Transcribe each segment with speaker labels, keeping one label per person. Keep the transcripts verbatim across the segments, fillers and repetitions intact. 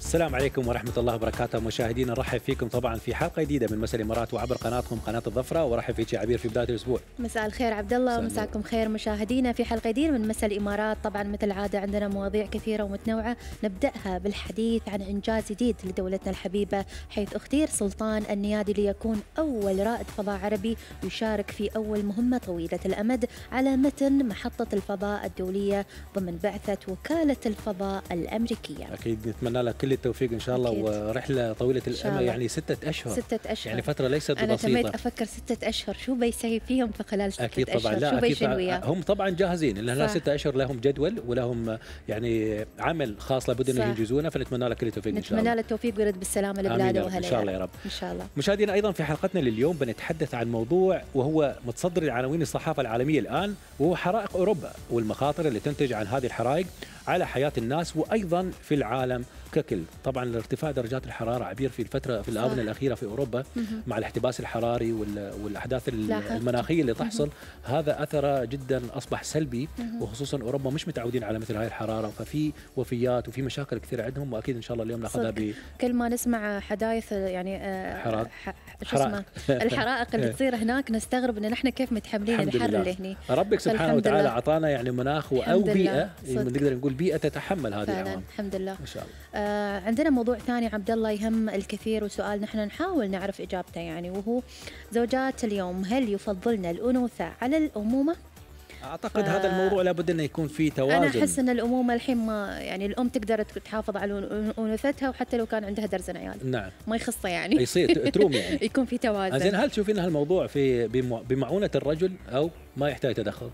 Speaker 1: السلام عليكم ورحمة الله وبركاته مشاهدينا، نرحب فيكم طبعا في حلقة جديدة من مساء الإمارات وعبر قناتكم قناة الظفرة، ورحب فيك يا عبير في بداية الأسبوع.
Speaker 2: مساء الخير عبد الله ومساكم خير مشاهدينا في حلقة جديدة من مساء الإمارات. طبعا مثل العادة عندنا مواضيع كثيرة ومتنوعة، نبدأها بالحديث عن إنجاز جديد لدولتنا الحبيبة، حيث اختير سلطان النيادي ليكون أول رائد فضاء عربي يشارك في أول مهمة طويلة الأمد على متن محطة الفضاء الدولية ضمن بعثة وكالة الفضاء الأمريكية.
Speaker 1: أكيد نتمنى لك كل التوفيق إن شاء الله، أكيد. ورحلة طويلة الأمد، يعني ستة أشهر
Speaker 2: ستة أشهر
Speaker 1: يعني فترة ليست
Speaker 2: أنا
Speaker 1: بسيطة.
Speaker 2: أنا تميت أفكر ستة أشهر شو بيسوي فيهم في خلال ستة
Speaker 1: أكيد
Speaker 2: أشهر؟
Speaker 1: طبعا لا
Speaker 2: شو
Speaker 1: أكيد هم طبعا جاهزين، لأن ستة أشهر لهم جدول ولهم يعني عمل خاص لابد أن ينجزونه، فنتمنى لك كل التوفيق إن شاء الله.
Speaker 2: نتمنى له التوفيق ويرد بالسلامة لبلاده وأهله
Speaker 1: إن شاء الله يا رب.
Speaker 2: إن شاء الله.
Speaker 1: مشاهدينا أيضا في حلقتنا لليوم بنتحدث عن موضوع وهو متصدر العناوين الصحافة العالمية الآن، وهو حرائق أوروبا والمخاطر اللي تنتج عن هذه الحرائق على حياة الناس وأيضا في العالم ككل. طبعا ارتفاع درجات الحرارة عبير في الفترة في الآونة الأخيرة في أوروبا مع الاحتباس الحراري والأحداث المناخية اللي تحصل، هذا أثره جدا أصبح سلبي، وخصوصا أوروبا مش متعودين على مثل هاي الحرارة، ففي وفيات وفي مشاكل كثيرة عندهم، وأكيد إن شاء الله اليوم ناخذها ب
Speaker 2: كل ما نسمع حداث يعني
Speaker 1: حرائق
Speaker 2: شو اسمه الحرائق اللي تصير هناك نستغرب ان نحن كيف متحملين الحر اللي هنا.
Speaker 1: ربك سبحانه وتعالى اعطانا يعني مناخ او بيئه نقدر نقول بيئه تتحمل هذه العوامل.
Speaker 2: الحمد لله
Speaker 1: ان شاء الله.
Speaker 2: آه عندنا موضوع ثاني عبد الله يهم الكثير، وسؤال نحن نحاول نعرف اجابته يعني، وهو زوجات اليوم هل يفضلن الانوثه على الامومه؟
Speaker 1: اعتقد ف... هذا الموضوع لابد انه يكون فيه توازن.
Speaker 2: انا احس ان الامومه الحين ما يعني الام تقدر تحافظ على انوثتها وحتى لو كان عندها درزن عيال.
Speaker 1: نعم.
Speaker 2: ما يخصه يعني.
Speaker 1: يصير تروم يعني.
Speaker 2: يكون في توازن.
Speaker 1: زين، هل تشوفين هالموضوع في بمعونه الرجل او ما يحتاج تدخل؟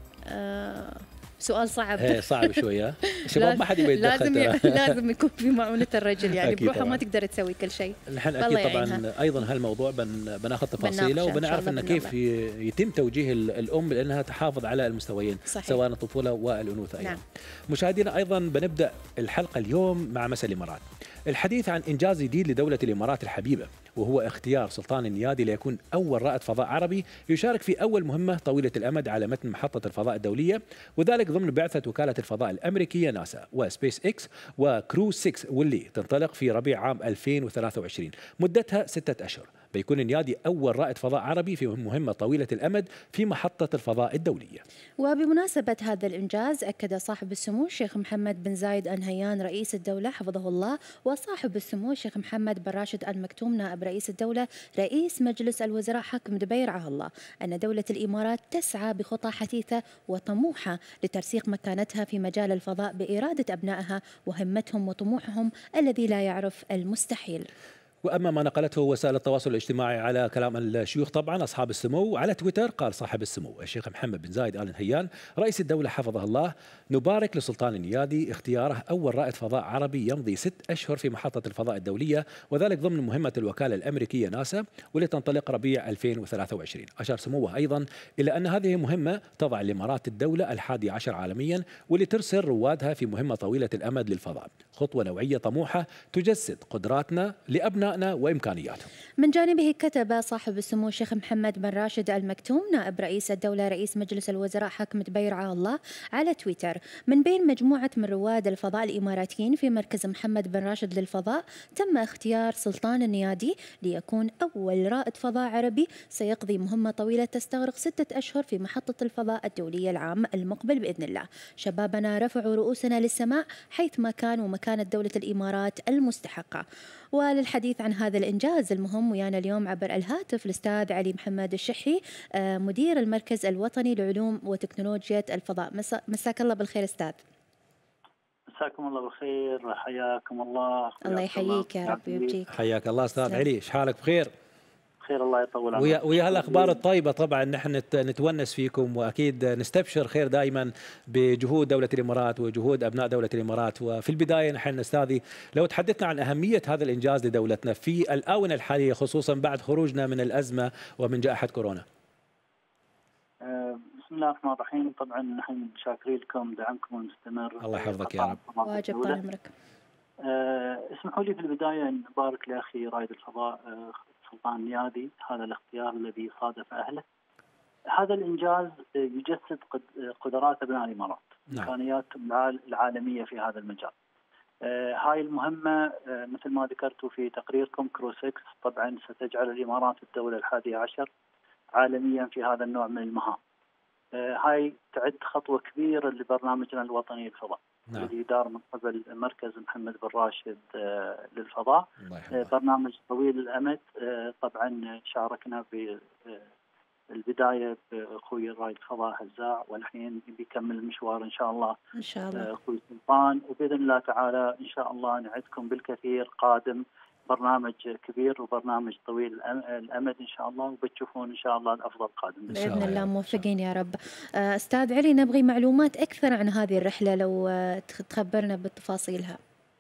Speaker 2: آه سؤال صعب.
Speaker 1: ايه صعب شويه. الشباب ما حد يبي يتدخل.
Speaker 2: لازم ي... لازم يكون في معونه الرجل يعني، بروحها ما تقدر تسوي كل شيء.
Speaker 1: نحن اكيد طبعا يعينها. ايضا هالموضوع بن... بناخذ تفاصيله وبنعرف انه كيف ي... يتم توجيه الام لانها تحافظ على المستويين صحيح. سواء الطفوله والانوثه ايضا. نعم. مشاهدينا ايضا بنبدا الحلقه اليوم مع مساء الامارات، الحديث عن انجاز جديد لدوله الامارات الحبيبه، وهو اختيار سلطان النيادي ليكون أول رائد فضاء عربي يشارك في أول مهمة طويلة الأمد على متن محطة الفضاء الدولية، وذلك ضمن بعثة وكالة الفضاء الأمريكية ناسا وسبيس إكس وكرو ستة، واللي تنطلق في ربيع عام ألفين وثلاثة وعشرين، مدتها ستة أشهر. بيكون النيادي أول رائد فضاء عربي في مهمة طويلة الأمد في محطة الفضاء الدولية.
Speaker 2: وبمناسبة هذا الإنجاز أكد صاحب السمو الشيخ محمد بن زايد آل نهيان رئيس الدولة حفظه الله، وصاحب السمو الشيخ محمد بن راشد آل مكتوم نائب رئيس الدولة رئيس مجلس الوزراء حاكم دبي رعاه الله، أن دولة الإمارات تسعى بخطى حثيثة وطموحة لترسيخ مكانتها في مجال الفضاء بإرادة أبنائها وهمتهم وطموحهم الذي لا يعرف المستحيل.
Speaker 1: وأما ما نقلته وسائل التواصل الاجتماعي على كلام الشيوخ طبعا أصحاب السمو، على تويتر قال صاحب السمو الشيخ محمد بن زايد آل نهيان رئيس الدولة حفظه الله: نبارك لسلطان النيادي اختياره أول رائد فضاء عربي يمضي ست أشهر في محطة الفضاء الدولية، وذلك ضمن مهمة الوكالة الأمريكية ناسا واللي تنطلق ربيع ألفين وثلاثة وعشرين. أشار سموه أيضا إلى أن هذه مهمة تضع الإمارات الدولة الحادي عشر عالميا، واللي ترسل روادها في مهمة طويلة الأمد للفضاء، خطوة نوعية طموحة تجسد قدراتنا لأبنائنا وإمكانياتهم.
Speaker 2: من جانبه كتب صاحب السمو الشيخ محمد بن راشد آل مكتوم نائب رئيس الدولة رئيس مجلس الوزراء حاكم دبي رعاه الله على تويتر: من بين مجموعة من رواد الفضاء الإماراتيين في مركز محمد بن راشد للفضاء تم اختيار سلطان النيادي ليكون أول رائد فضاء عربي سيقضي مهمة طويلة تستغرق ستة أشهر في محطة الفضاء الدولية العام المقبل بإذن الله. شبابنا رفعوا رؤوسنا للسماء حيثما كان ومكانة دولة الإمارات المستحقة. وللحديث عن هذا الإنجاز المهم ويانا اليوم عبر الهاتف الأستاذ علي محمد الشحي مدير المركز الوطني لعلوم وتكنولوجيا الفضاء. مساك الله بالخير أستاذ.
Speaker 3: مساكم الله بالخير، حياكم الله.
Speaker 2: الله يحييك يا رب ويبجيك.
Speaker 1: حياك الله أستاذ علي، إيش حالك؟ بخير؟
Speaker 3: خير الله يطول عمرك.
Speaker 1: ويا ويا هالاخبار الطيبه طبعا نحن نتونس فيكم، واكيد نستبشر خير دائما بجهود دوله الامارات وجهود ابناء دوله الامارات. وفي البدايه نحن استاذي لو تحدثنا عن اهميه هذا الانجاز لدولتنا في الاونه الحاليه، خصوصا بعد خروجنا من الازمه ومن جائحه كورونا.
Speaker 3: بسم الله الرحمن الرحيم. طبعا نحن شاكرين لكم دعمكم المستمر.
Speaker 1: الله يحفظك يا رب.
Speaker 2: واجب طال عمرك.
Speaker 3: أه اسمحوا لي في البدايه ان ابارك لاخي رائد الفضاء أه سلطان النيادي هذا الاختيار الذي صادف اهله. هذا الانجاز يجسد قدرات ابناء الامارات، امكانيات العالميه في هذا المجال. هاي المهمة مثل ما ذكرتوا في تقريركم كرو ستة طبعا ستجعل الإمارات الدولة الحادية عشر عالميا في هذا النوع من المهام. هاي تعد خطوة كبيرة لبرنامجنا الوطني للفضاء. نعم. الذي دار من قبل مركز محمد بن راشد للفضاء. برنامج طويل الأمد. طبعا شاركنا ب البداية بأخوي رائد الفضاء هزاع، والحين بيكمل المشوار إن شاء الله
Speaker 2: إن شاء الله
Speaker 3: أخوي سلطان، وبإذن الله تعالى إن شاء الله نعدكم بالكثير قادم، برنامج كبير وبرنامج طويل الأمد إن شاء الله، وبتشوفون إن شاء الله الأفضل قادم
Speaker 2: بإذن الله. موفقين يا رب. أستاذ علي، نبغي معلومات أكثر عن هذه الرحلة، لو تخبرنا بتفاصيلها.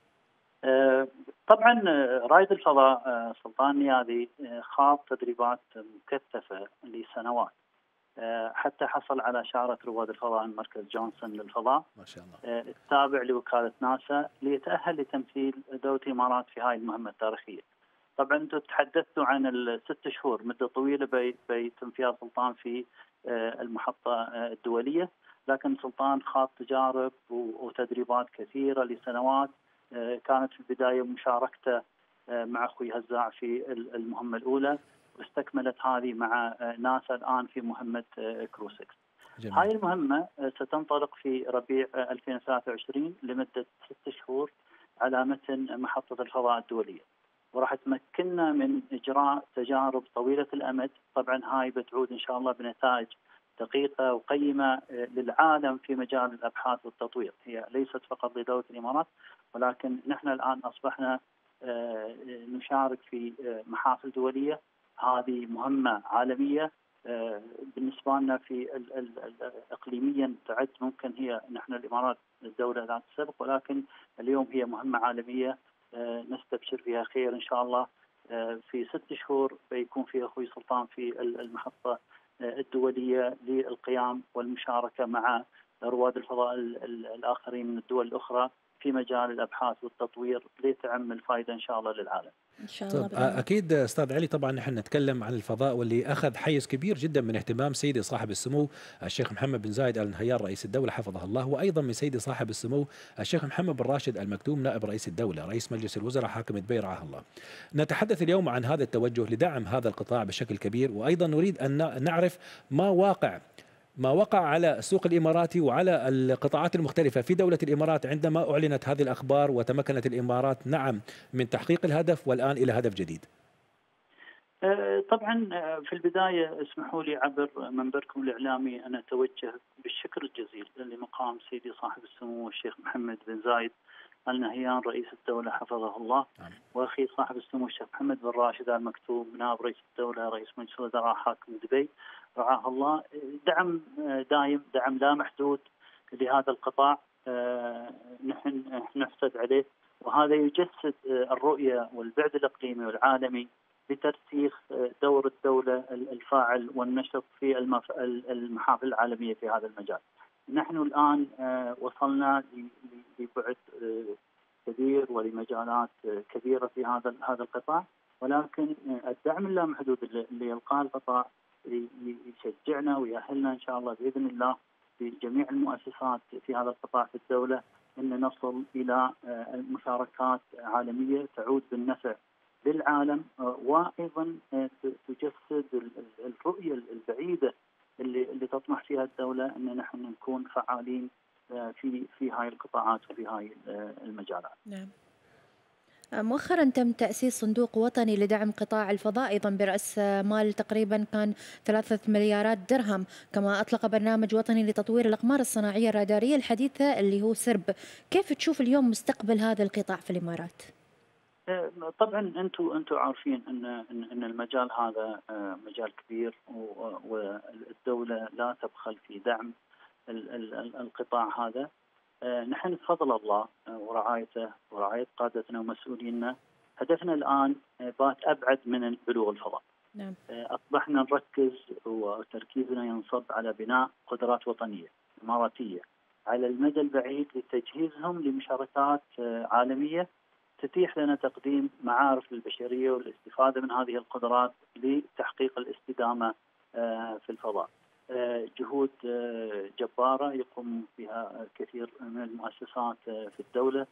Speaker 3: طبعا رائد الفضاء سلطان نيادي خاض تدريبات مكثفة لسنوات حتى حصل على شارة رواد الفضاء من مركز جونسون للفضاء
Speaker 1: ما شاء الله
Speaker 3: التابع لوكالة ناسا، ليتأهل لتمثيل دولة الإمارات في هاي المهمة التاريخية. طبعا أنتم تحدثتوا عن الست شهور، مدة طويلة بيتم فيها سلطان في المحطة الدولية، لكن سلطان خاض تجارب وتدريبات كثيرة لسنوات. كانت في البداية مشاركته مع أخوي هزاع في المهمة الأولى، واستكملت هذه مع ناسا الآن في مهمة كرو ستة. جميل. هاي المهمة ستنطلق في ربيع ألفين وثلاثة وعشرين لمدة ست شهور على متن محطة الفضاء الدولية، وراح تمكننا من إجراء تجارب طويلة الأمد. طبعا هاي بتعود إن شاء الله بنتائج دقيقة وقيمة للعالم في مجال الأبحاث والتطوير. هي ليست فقط لدولة الإمارات، ولكن نحن الآن أصبحنا نشارك في محافل دولية. هذه مهمة عالمية بالنسبة لنا في إقليميا تعد ممكن هي نحن الإمارات الدولة ذات السبق، ولكن اليوم هي مهمة عالمية نستبشر فيها خير إن شاء الله. في ست شهور بيكون في أخوي سلطان في المحطة الدولية للقيام والمشاركة مع رواد الفضاء الآخرين من الدول الأخرى في مجال الأبحاث والتطوير لتعم الفائدة إن شاء الله للعالم.
Speaker 2: إن شاء الله.
Speaker 1: طب أكيد أستاذ علي، طبعا نحن نتكلم عن الفضاء واللي أخذ حيز كبير جدا من اهتمام سيدي صاحب السمو الشيخ محمد بن زايد آل نهيان رئيس الدولة حفظه الله، وأيضا من سيدي صاحب السمو الشيخ محمد بن راشد المكتوم نائب رئيس الدولة رئيس مجلس الوزراء حاكم دبي رعاه الله. نتحدث اليوم عن هذا التوجه لدعم هذا القطاع بشكل كبير، وأيضا نريد أن نعرف ما واقع ما وقع على السوق الإماراتي وعلى القطاعات المختلفة في دولة الإمارات عندما أعلنت هذه الأخبار وتمكنت الإمارات نعم من تحقيق الهدف والآن إلى هدف جديد.
Speaker 3: طبعا في البداية اسمحوا لي عبر منبركم الإعلامي أن أتوجه بالشكر الجزيل لمقام سيدي صاحب السمو الشيخ محمد بن زايد آل نهيان رئيس الدولة حفظه الله، وأخي صاحب السمو الشيخ محمد بن راشد آل مكتوم نائب رئيس الدولة رئيس مجلس الوزراء حاكم دبي رعاه الله. دعم دائم، دعم لا محدود لهذا القطاع نحن نحسد عليه، وهذا يجسد الرؤية والبعد الإقليمي والعالمي لترسيخ دور الدولة الفاعل والنشط في المحافل العالمية في هذا المجال. نحن الآن وصلنا لبعد كبير ولمجالات كبيرة في هذا هذا القطاع، ولكن الدعم اللامحدود اللي يلقاه القطاع يشجعنا ويأهلنا إن شاء الله بإذن الله في جميع المؤسسات في هذا القطاع في الدولة أن نصل إلى مشاركات عالمية تعود بالنفع للعالم، وأيضا تجسد الرؤية البعيدة اللي اللي تطمح فيها الدولة أن نحن نكون فعالين في في هاي القطاعات وفي هاي المجالات.
Speaker 2: نعم. مؤخرا تم تأسيس صندوق وطني لدعم قطاع الفضاء أيضا برأس مال تقريبا كان ثلاثة مليارات درهم، كما أطلق برنامج وطني لتطوير الأقمار الصناعية الرادارية الحديثة اللي هو سرب. كيف تشوف اليوم مستقبل هذا القطاع في الإمارات؟
Speaker 3: طبعا انتم انتم عارفين ان ان المجال هذا مجال كبير، والدولة لا تبخل في دعم القطاع هذا. نحن بفضل الله ورعايته ورعاية قادتنا ومسؤولينا هدفنا الآن بات أبعد من بلوغ الفضاء.
Speaker 2: نعم.
Speaker 3: أصبحنا نركز وتركيزنا ينصب على بناء قدرات وطنية إماراتية على المدى البعيد لتجهيزهم لمشاركات عالمية تتيح لنا تقديم معارف للبشرية والاستفادة من هذه القدرات لتحقيق الاستدامة في الفضاء. جهود جبارة يقوم بها كثير من المؤسسات في الدولة،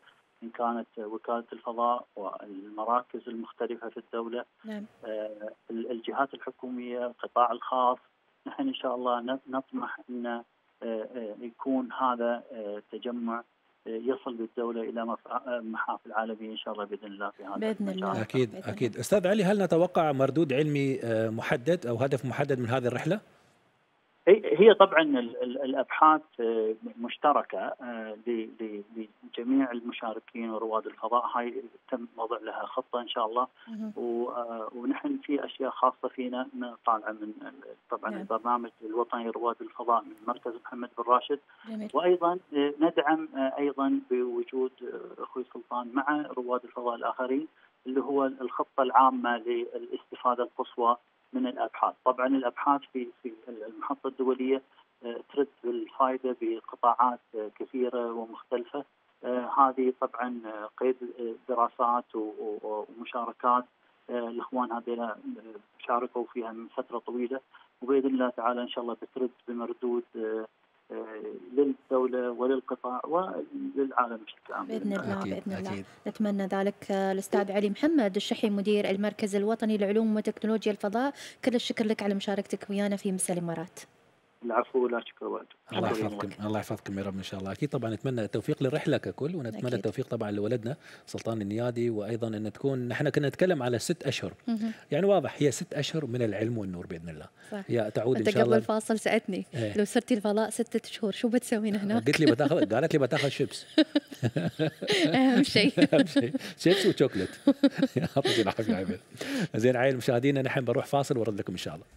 Speaker 3: إن كانت وكالة الفضاء والمراكز المختلفة في الدولة،
Speaker 2: نعم.
Speaker 3: الجهات الحكومية، القطاع الخاص. نحن إن شاء الله نطمح أن يكون هذا تجمع يصل بالدولة إلى محافل عالمية إن شاء الله بإذن الله في هذا
Speaker 2: بإذن الله.
Speaker 1: أكيد
Speaker 2: بإذن
Speaker 1: أكيد.
Speaker 2: الله.
Speaker 1: أستاذ علي، هل نتوقع مردود علمي محدد أو هدف محدد من هذه الرحلة؟
Speaker 3: هي طبعا الابحاث مشتركه لجميع المشاركين ورواد الفضاء. هاي تم وضع لها خطه ان شاء الله، ونحن في اشياء خاصه فينا طالعه من طبعا نعم. البرنامج الوطني لرواد الفضاء من مركز محمد بن راشد. جميل. وايضا ندعم ايضا بوجود اخوي سلطان مع رواد الفضاء الاخرين اللي هو الخطه العامه للاستفاده القصوى من الابحاث. طبعا الابحاث في في المحطه الدوليه ترد بالفائده بقطاعات كثيره ومختلفه. هذه طبعا قيد دراسات ومشاركات الاخوان هذول شاركوا فيها من فتره طويله، وباذن الله تعالى ان شاء الله بترد بمردود للدولة وللقطاع وللعالم بشكل عام
Speaker 2: بإذن الله.
Speaker 1: أكيد.
Speaker 2: بإذن الله.
Speaker 1: أكيد.
Speaker 2: نتمنى ذلك. الأستاذ علي محمد الشحي مدير المركز الوطني لعلوم وتكنولوجيا الفضاء، كل الشكر لك على مشاركتك ويانا في مساء الإمارات.
Speaker 3: العفو، لا شكر واجب.
Speaker 1: الله يحفظكم، الله يحفظكم يا رب ان شاء الله. اكيد طبعا نتمنى التوفيق للرحله ككل، ونتمنى أكيد. التوفيق طبعا لولدنا سلطان النيادي، وايضا ان تكون نحن كنا نتكلم على ست اشهر مه. يعني واضح هي ست اشهر من العلم والنور باذن الله. صح. هي تعود ان شاء الله.
Speaker 2: قبل الفاصل سالتني ايه؟ لو صرتي الفضاء ستة شهور شو بتسوين هناك؟
Speaker 1: قلت لي بتاخذ قالت لي بتاخذ شيبس.
Speaker 2: اهم شيء
Speaker 1: اهم شيء شيبس وشوكليت. يعطيك العافيه عبيد. زين عيل مشاهدينا، نحن بنروح فاصل ورد لكم ان شاء الله.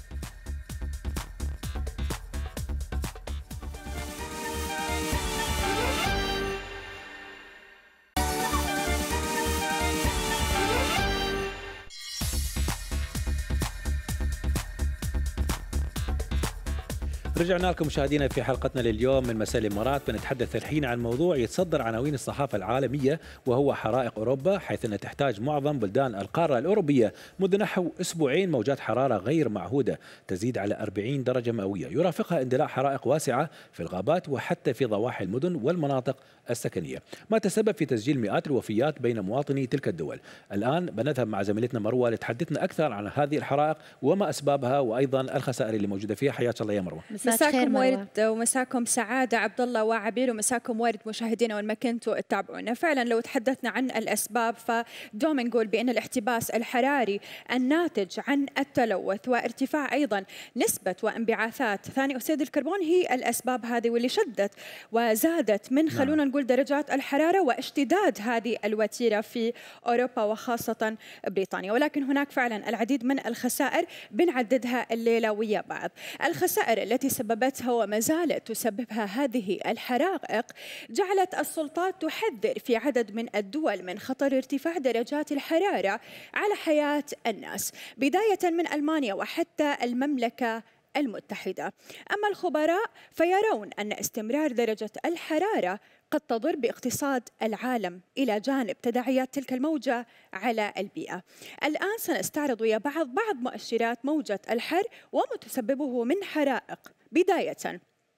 Speaker 1: رجعنا لكم مشاهدينا في حلقتنا لليوم من مساء الإمارات. بنتحدث الحين عن موضوع يتصدر عناوين الصحافة العالمية، وهو حرائق أوروبا، حيث أن تحتاج معظم بلدان القارة الأوروبية منذ نحو أسبوعين موجات حرارة غير معهودة تزيد على أربعين درجة مئوية، يرافقها اندلاع حرائق واسعة في الغابات وحتى في ضواحي المدن والمناطق السكنية، ما تسبب في تسجيل مئات الوفيات بين مواطني تلك الدول. الآن بنذهب مع زميلتنا مروة لتحدثنا أكثر عن هذه الحرائق وما أسبابها وأيضا الخسائر اللي موجودة فيها. حياك الله يا مروة.
Speaker 4: مساكم ورد ومساكم سعادة عبد الله وعبير، ومساكم ورد مشاهدينا وين ما كنتوا تتابعونا. فعلا لو تحدثنا عن الأسباب فدوم نقول بأن الاحتباس الحراري الناتج عن التلوث وارتفاع أيضا نسبة وانبعاثات ثاني أكسيد الكربون هي الأسباب هذه واللي شدت وزادت من خلونا نقول درجات الحرارة واشتداد هذه الوتيرة في أوروبا وخاصة بريطانيا. ولكن هناك فعلا العديد من الخسائر بنعددها الليلة ويا بعض. الخسائر التي سببتها وما زالت تسببها هذه الحرائق جعلت السلطات تحذر في عدد من الدول من خطر ارتفاع درجات الحرارة على حياة الناس، بداية من ألمانيا وحتى المملكة المتحدة. أما الخبراء فيرون أن استمرار درجة الحرارة قد تضر باقتصاد العالم إلى جانب تداعيات تلك الموجة على البيئة. الآن سنستعرض ويا بعض بعض مؤشرات موجة الحر ومتسببه من حرائق. بداية،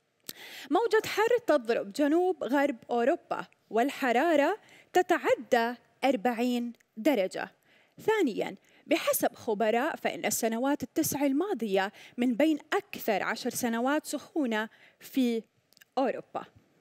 Speaker 4: موجة حر تضرب جنوب غرب أوروبا والحرارة تتعدى أربعين درجة. ثانياً، بحسب خبراء فإن السنوات التسع الماضية من بين أكثر عشر سنوات سخونة في أوروبا.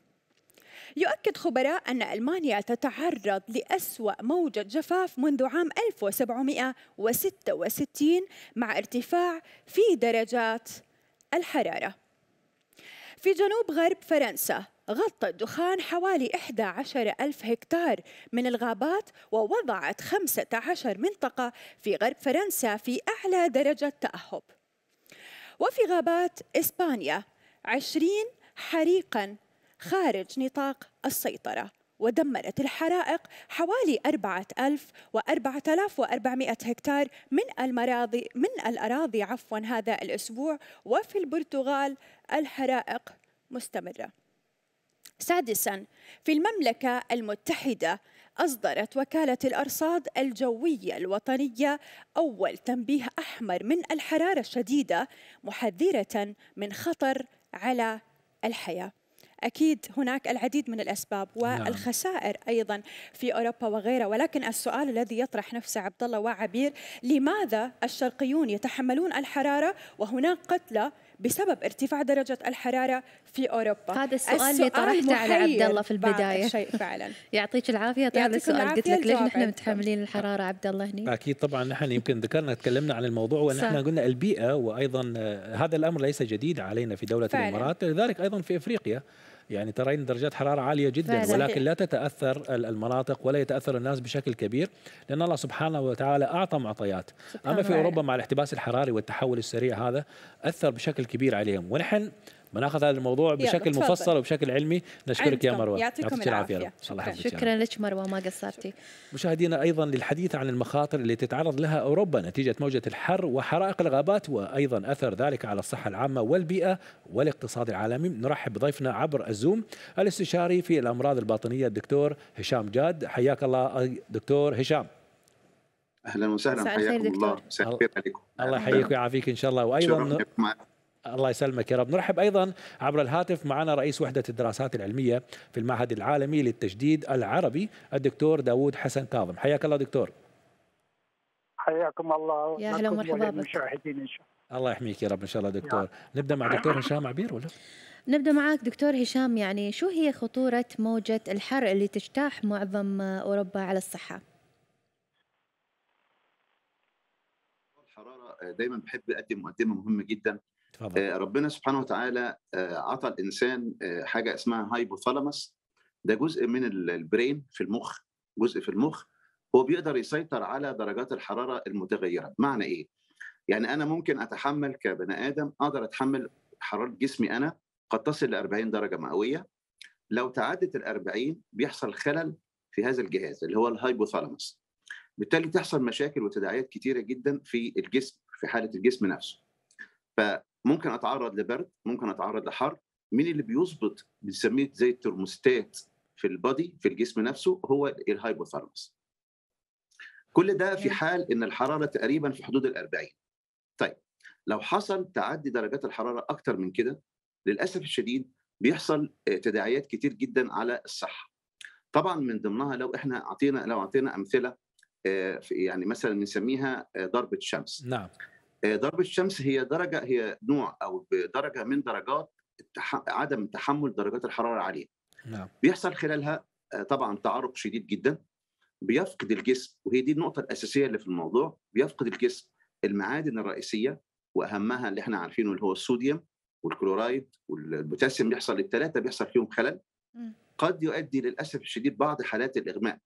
Speaker 4: يؤكد خبراء أن ألمانيا تتعرض لأسوأ موجة جفاف منذ عام ألف وسبعمئة وستة وستين مع ارتفاع في درجات الحرارة. في جنوب غرب فرنسا غطى الدخان حوالي أحد عشر ألف هكتار من الغابات، ووضعت خمسة عشر منطقة في غرب فرنسا في أعلى درجة تأهب. وفي غابات إسبانيا عشرين حريقاً خارج نطاق السيطرة، ودمرت الحرائق حوالي أربعة آلاف وأربعة آلاف وأربعمئة هكتار من المراضي من الأراضي عفواً هذا الأسبوع. وفي البرتغال الحرائق مستمرة. سادساً، في المملكة المتحدة أصدرت وكالة الأرصاد الجوية الوطنية أول تنبيه أحمر من الحرارة الشديدة، محذرة من خطر على الحياة. أكيد هناك العديد من الأسباب والخسائر أيضا في أوروبا وغيرها، ولكن السؤال الذي يطرح نفسه عبد الله وعبير: لماذا الشرقيون يتحملون الحرارة وهناك قتلى بسبب ارتفاع درجة الحرارة في أوروبا؟
Speaker 2: هذا السؤال اللي طرحته على عبد الله في البداية.
Speaker 4: شيء فعلا.
Speaker 2: يعطيك العافية. طال السؤال قلت لك ليش نحن متحملين الحرارة عبد الله هني؟
Speaker 1: أكيد طبعا نحن يمكن ذكرنا تكلمنا عن الموضوع ونحن قلنا البيئة، وأيضا هذا الأمر ليس جديد علينا في دولة فعلا. الإمارات، لذلك أيضا في إفريقيا يعني ترين درجات حرارة عالية جدا فعلا. ولكن لا تتأثر المناطق ولا يتأثر الناس بشكل كبير، لأن الله سبحانه وتعالى أعطى معطيات. أما في أوروبا مع الاحتباس الحراري والتحول السريع هذا أثر بشكل كبير عليهم، ونحن بناخذ هذا الموضوع بشكل مفصل وبشكل علمي. نشكرك يا مروة،
Speaker 4: يعطيكم العافية.
Speaker 2: شكرا, شكرا لك مروة، ما قصرتي.
Speaker 1: مشاهدينا أيضا للحديث عن المخاطر اللي تتعرض لها أوروبا نتيجة موجة الحر وحرائق الغابات، وأيضا أثر ذلك على الصحة العامة والبيئة والاقتصاد العالمي، نرحب بضيفنا عبر الزوم الاستشاري في الأمراض الباطنية الدكتور هشام جاد. حياك الله دكتور هشام.
Speaker 5: أهلا وسهلا، حياكم الله. مساء الخير عليكم.
Speaker 1: الله يحييك ويعافيك إن شاء الله. وأيضا الله يسلمك يا رب. نرحب أيضا عبر الهاتف معنا رئيس وحدة الدراسات العلمية في المعهد العالمي للتجديد العربي الدكتور داوود حسن كاظم. حياك الله دكتور.
Speaker 6: حياكم الله.
Speaker 2: يا أهلا ومرحبا بك.
Speaker 6: المشاهدين إن شاء الله.
Speaker 1: الله يحميك يا رب إن شاء الله دكتور. نبدأ مع دكتور هشام عبير ولا؟
Speaker 2: نبدأ معك دكتور هشام، يعني شو هي خطورة موجة الحر اللي تجتاح معظم أوروبا على الصحة؟
Speaker 5: الحرارة دايما بحب أقدم مقدمة مهمة جدا. آه ربنا سبحانه وتعالى آه عطى الإنسان آه حاجة اسمها هايبوثالاموس، ده جزء من البرين في المخ، جزء في المخ هو بيقدر يسيطر على درجات الحرارة المتغيرة. معنى إيه؟ يعني أنا ممكن أتحمل كبني آدم، أقدر أتحمل حرارة جسمي أنا قد تصل ل أربعين درجة مئوية. لو تعدت ال أربعين بيحصل خلل في هذا الجهاز اللي هو الهايبوثالاموس، بالتالي تحصل مشاكل وتداعيات كتيرة جدا في الجسم، في حالة الجسم نفسه. فممكن أتعرض لبرد، ممكن أتعرض لحر. مين اللي بيظبط بنسميه زي الترموستات في البادي في الجسم نفسه؟ هو الهايبوثالاموس. كل ده في حال إن الحرارة تقريبا في حدود الأربعين. طيب لو حصل تعدي درجات الحرارة أكتر من كده، للأسف الشديد بيحصل تداعيات كتير جدا على الصحة. طبعا من ضمنها لو احنا عطينا لو عطينا أمثلة، يعني مثلا نسميها ضربة شمس.
Speaker 1: نعم.
Speaker 5: ضربة الشمس هي درجة، هي نوع أو درجة من درجات عدم تحمل درجات الحرارة العالية.
Speaker 1: نعم.
Speaker 5: بيحصل خلالها طبعا تعرق شديد جدا، بيفقد الجسم، وهي دي النقطة الأساسية اللي في الموضوع، بيفقد الجسم المعادن الرئيسية، وأهمها اللي احنا عارفينه اللي هو الصوديوم والكلورايد والبوتاسيوم. بيحصل الثلاثة بيحصل فيهم خلل قد يؤدي للأسف الشديد بعض حالات الإغماء.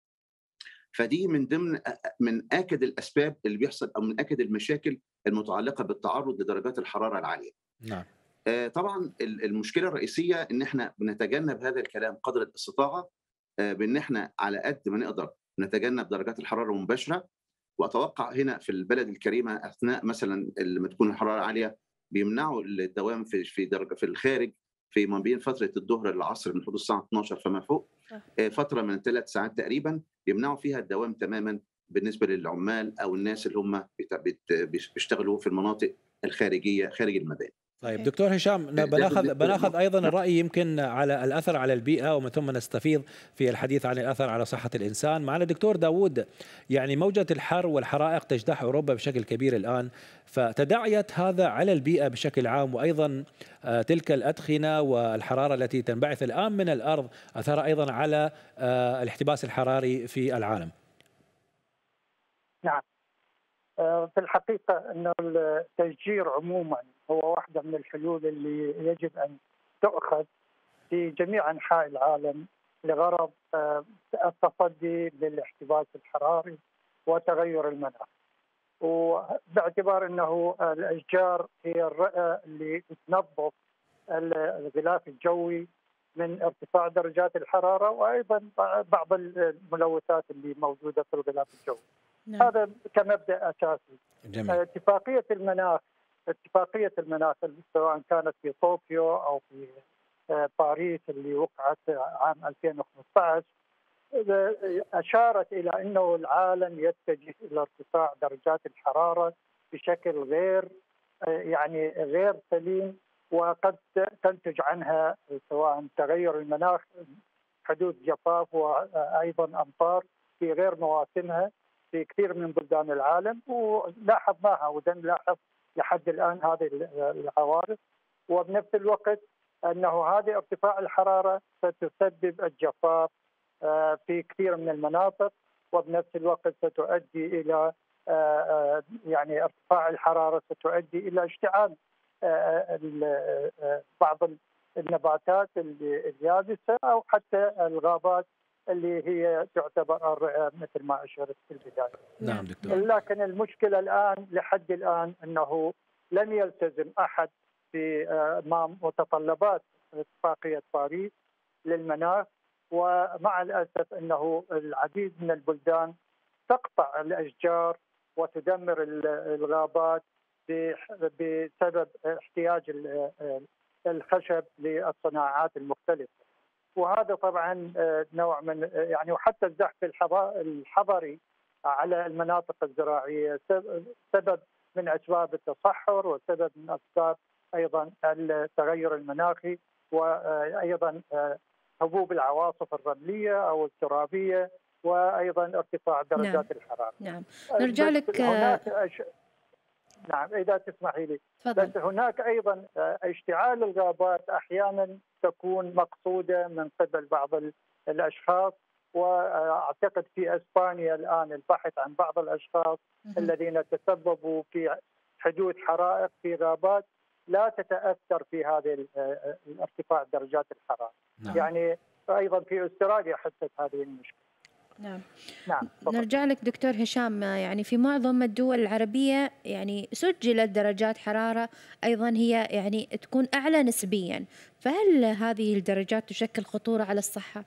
Speaker 5: فدي من ضمن من آكد الأسباب اللي بيحصل أو من آكد المشاكل المتعلقة بالتعرض لدرجات الحرارة العالية.
Speaker 1: نعم.
Speaker 5: آه طبعا المشكلة الرئيسية إن احنا بنتجنب هذا الكلام قدر الاستطاعة، آه بإن احنا على قد ما نقدر نتجنب درجات الحرارة المباشرة. وأتوقع هنا في البلد الكريمة أثناء مثلا لما تكون الحرارة عالية بيمنعوا الدوام في في درجة في الخارج في ما بين فترة الظهر للعصر من حدود الساعة اثناشر فما فوق، آه فترة من ثلاث ساعات تقريبا يمنعوا فيها الدوام تماما بالنسبة للعمال أو الناس اللي هم بيشتغلوا في المناطق الخارجية خارج المباني.
Speaker 1: طيب دكتور هشام، بناخذ بناخذ ايضا الراي يمكن على الاثر على البيئه، ومن ثم نستفيض في الحديث عن الاثر على صحه الانسان. معنا دكتور داوود، يعني موجه الحر والحرائق تجتاح اوروبا بشكل كبير الان، فتداعيت هذا على البيئه بشكل عام، وايضا تلك الادخنه والحراره التي تنبعث الان من الارض اثرها ايضا على الاحتباس الحراري في العالم.
Speaker 6: نعم، في الحقيقه انه التشجير عموما هو واحدة من الحلول اللي يجب أن تؤخذ في جميع أنحاء العالم لغرض التصدي للاحتباس الحراري وتغير المناخ. وباعتبار أنه الأشجار هي الرئة اللي تنظف الغلاف الجوي من ارتفاع درجات الحرارة، وأيضا بعض الملوثات اللي موجودة في الغلاف الجوي. نعم. هذا كمبدأ أساسي. جميل. اتفاقية المناخ اتفاقية المناخ سواء كانت في طوكيو أو في باريس اللي وقعت عام ألفين وخمسة عشر أشارت إلى أنه العالم يتجه إلى ارتفاع درجات الحرارة بشكل غير يعني غير سليم، وقد تنتج عنها سواء تغير المناخ، حدوث جفاف وأيضا أمطار في غير مواسمها في كثير من بلدان العالم، ولاحظناها ونلاحظ لحد الآن هذه العوارض. وبنفس الوقت أنه هذه ارتفاع الحرارة ستسبب الجفاف في كثير من المناطق، وبنفس الوقت ستؤدي إلى يعني ارتفاع الحرارة ستؤدي إلى اشتعال بعض النباتات اليابسة أو حتى الغابات اللي هي تعتبر الرئة مثل ما أشرت في البداية.
Speaker 1: نعم دكتور.
Speaker 6: لكن المشكلة الآن لحد الآن أنه لم يلتزم أحد في أمام متطلبات اتفاقية باريس للمناخ، ومع الأسف أنه العديد من البلدان تقطع الأشجار وتدمر الغابات بسبب احتياج الخشب للصناعات المختلفة. وهذا طبعا نوع من يعني وحتى الزحف الحضري على المناطق الزراعية سبب من أسباب التصحر وسبب من أسباب أيضا التغير المناخي، وأيضا هبوب العواصف الرملية أو الترابية، وأيضا ارتفاع درجات
Speaker 2: نعم.
Speaker 6: الحرارة.
Speaker 2: نعم نرجع لك.
Speaker 6: أش... نعم إذا تسمحي لي.
Speaker 2: فضل.
Speaker 6: بس هناك أيضا اشتعال الغابات أحيانا تكون مقصودة من قبل بعض الأشخاص، وأعتقد في أسبانيا الآن البحث عن بعض الأشخاص الذين تسببوا في حدوث حرائق في غابات لا تتأثر في هذه الارتفاع درجات الحرارة. نعم. يعني أيضا في أستراليا حدثت هذه المشكلة.
Speaker 2: نعم.
Speaker 6: نعم.
Speaker 2: نرجع لك دكتور هشام، يعني في معظم الدول العربية يعني سجلت درجات حرارة أيضا هي يعني تكون أعلى نسبيا، فهل هذه الدرجات تشكل خطورة على الصحة؟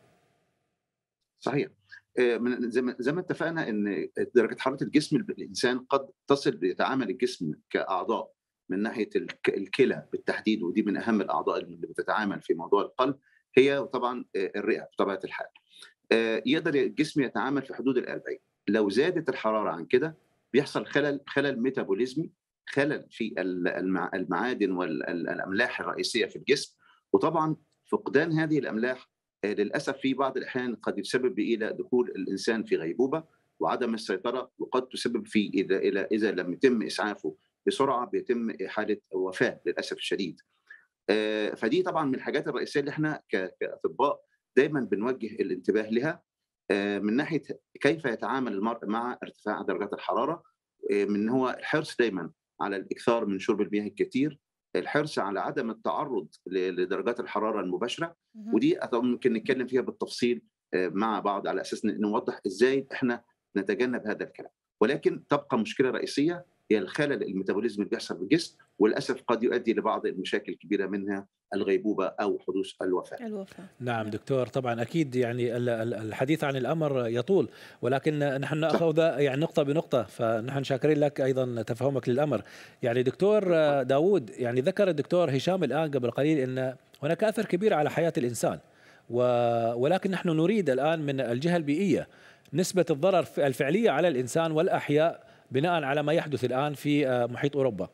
Speaker 5: صحيح. من زي ما اتفقنا ان درجه حراره الجسم الانسان قد تصل يتعامل الجسم كاعضاء من ناحيه الكلى بالتحديد، ودي من اهم الاعضاء اللي بتتعامل في موضوع القلب، هي طبعا الرئه بطبيعه الحال. يقدر الجسم يتعامل في حدود الأربعين. لو زادت الحراره عن كده بيحصل خلل خلل ميتابوليزمي، خلل في المعادن والاملاح الرئيسيه في الجسم، وطبعا فقدان هذه الاملاح للاسف في بعض الاحيان قد يسبب الى دخول الانسان في غيبوبه وعدم السيطره، وقد تسبب في اذا الى اذا لم يتم اسعافه بسرعه بيتم حاله وفاه للاسف الشديد. فدي طبعا من الحاجات الرئيسيه اللي احنا كاطباء دايما بنوجه الانتباه لها، من ناحيه كيف يتعامل المرء مع ارتفاع درجات الحراره، من هو الحرص دايما على الاكثار من شرب المياه الكثير، الحرص على عدم التعرض لدرجات الحراره المباشره، ودي ممكن نتكلم فيها بالتفصيل مع بعض على اساس نوضح ازاي احنا نتجنب هذا الكلام. ولكن تبقى مشكله رئيسيه هي الخلل الميتابوليزم اللي بيحصل في الجسم، وللاسف قد يؤدي لبعض المشاكل الكبيره منها الغيبوبه او حدوث الوفاه.
Speaker 2: الوفاه.
Speaker 1: نعم دكتور، طبعا اكيد يعني الحديث عن الامر يطول، ولكن نحن ناخذ يعني نقطه بنقطه، فنحن شاكرين لك ايضا تفهمك للامر. يعني دكتور داوود، يعني ذكر الدكتور هشام الان قبل قليل ان هناك اثر كبير على حياه الانسان، ولكن نحن نريد الان من الجهه البيئيه نسبه الضرر الفعليه على الانسان والاحياء بناء على ما يحدث الآن في محيط أوروبا.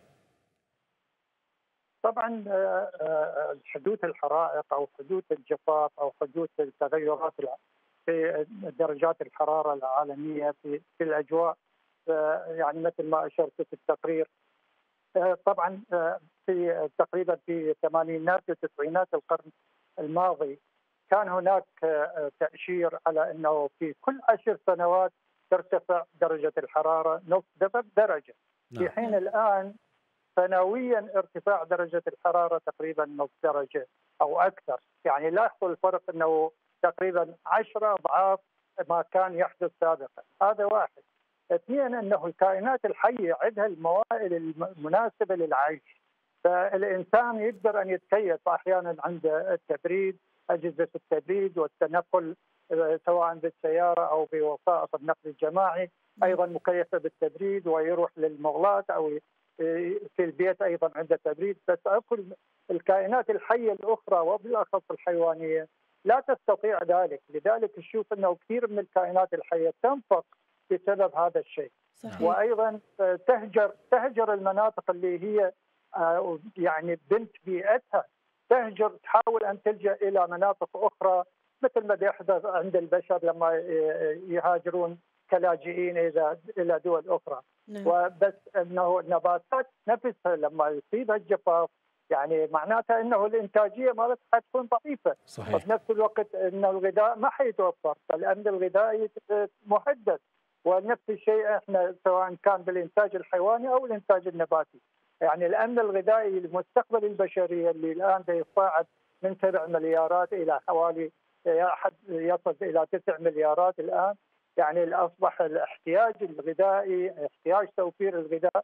Speaker 6: طبعا حدوث الحرائق أو حدوث الجفاف أو حدوث التغيرات في درجات الحرارة العالمية في, في الأجواء، يعني مثل ما أشرت في التقرير، طبعا في تقريبا في الثمانينات والتسعينات القرن الماضي كان هناك تأشير على أنه في كل عشر سنوات ترتفع درجة الحرارة نصف درجة، في حين الآن سنويا ارتفاع درجة الحرارة تقريبا نصف درجة أو أكثر. يعني لاحظوا الفرق أنه تقريبا عشرة أضعاف ما كان يحدث سابقا. هذا واحد. اثنين، أنه الكائنات الحية عندها الموائل المناسبة للعيش، فالإنسان يقدر أن يتكيف أحيانا عند التبريد، أجهزة التبريد والتنقل سواء بالسيارة أو بوسائط النقل الجماعي أيضا مكيفة بالتبريد، ويروح للمغلاة أو في البيت أيضا عنده تبريد. بس كل الكائنات الحية الأخرى وبالأخص الحيوانية لا تستطيع ذلك، لذلك نشوف أنه كثير من الكائنات الحية تنفق بسبب هذا الشيء. صحيح. وأيضا تهجر تهجر المناطق اللي هي يعني بنت بيئتها تهجر، تحاول أن تلجأ إلى مناطق أخرى، مثل ما يحدث عند البشر لما يهاجرون كلاجئين إلى إلى دول أخرى. نعم. وبس أنه النباتات نفسها لما يصيبها الجفاف يعني معناتها أنه الإنتاجية مالتها حتكون ضعيفة.
Speaker 1: صحيح.
Speaker 6: وفي نفس الوقت أن الغذاء ما حيتوفر، فالأمن الغذائي محدد. ونفس الشيء احنا سواء كان بالإنتاج الحيواني أو الإنتاج النباتي. يعني الأمن الغذائي لمستقبل البشرية اللي الآن يتصاعد من سبع مليارات إلى حوالي يصل إلى تسع مليارات الآن. يعني أصبح الاحتياج الغذائي، احتياج توفير الغذاء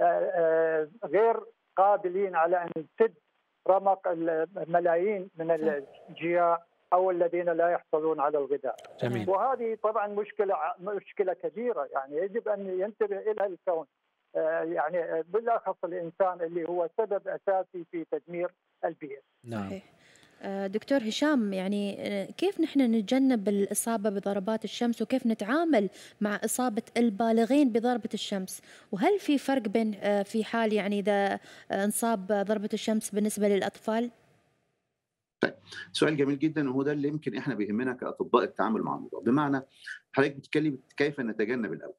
Speaker 6: غير قابلين على أن نسد رمق الملايين من الجياع أو الذين لا يحصلون على الغذاء.
Speaker 1: جميل.
Speaker 6: وهذه طبعا مشكلة مشكلة كبيرة، يعني يجب أن ينتبه إلى الكون، يعني بالأخص الإنسان اللي هو سبب أساسي في تدمير البيئة.
Speaker 1: نعم.
Speaker 2: دكتور هشام، يعني كيف نحن نتجنب الإصابة بضربات الشمس، وكيف نتعامل مع إصابة البالغين بضربة الشمس؟ وهل في فرق بين في حال يعني إذا انصاب ضربة الشمس بالنسبة للأطفال؟
Speaker 5: طيب، سؤال جميل جدا، وهو ده اللي يمكن احنا بيهمنا كأطباء التعامل مع الموضوع. بمعنى حضرتك بتتكلم كيف نتجنب الأول.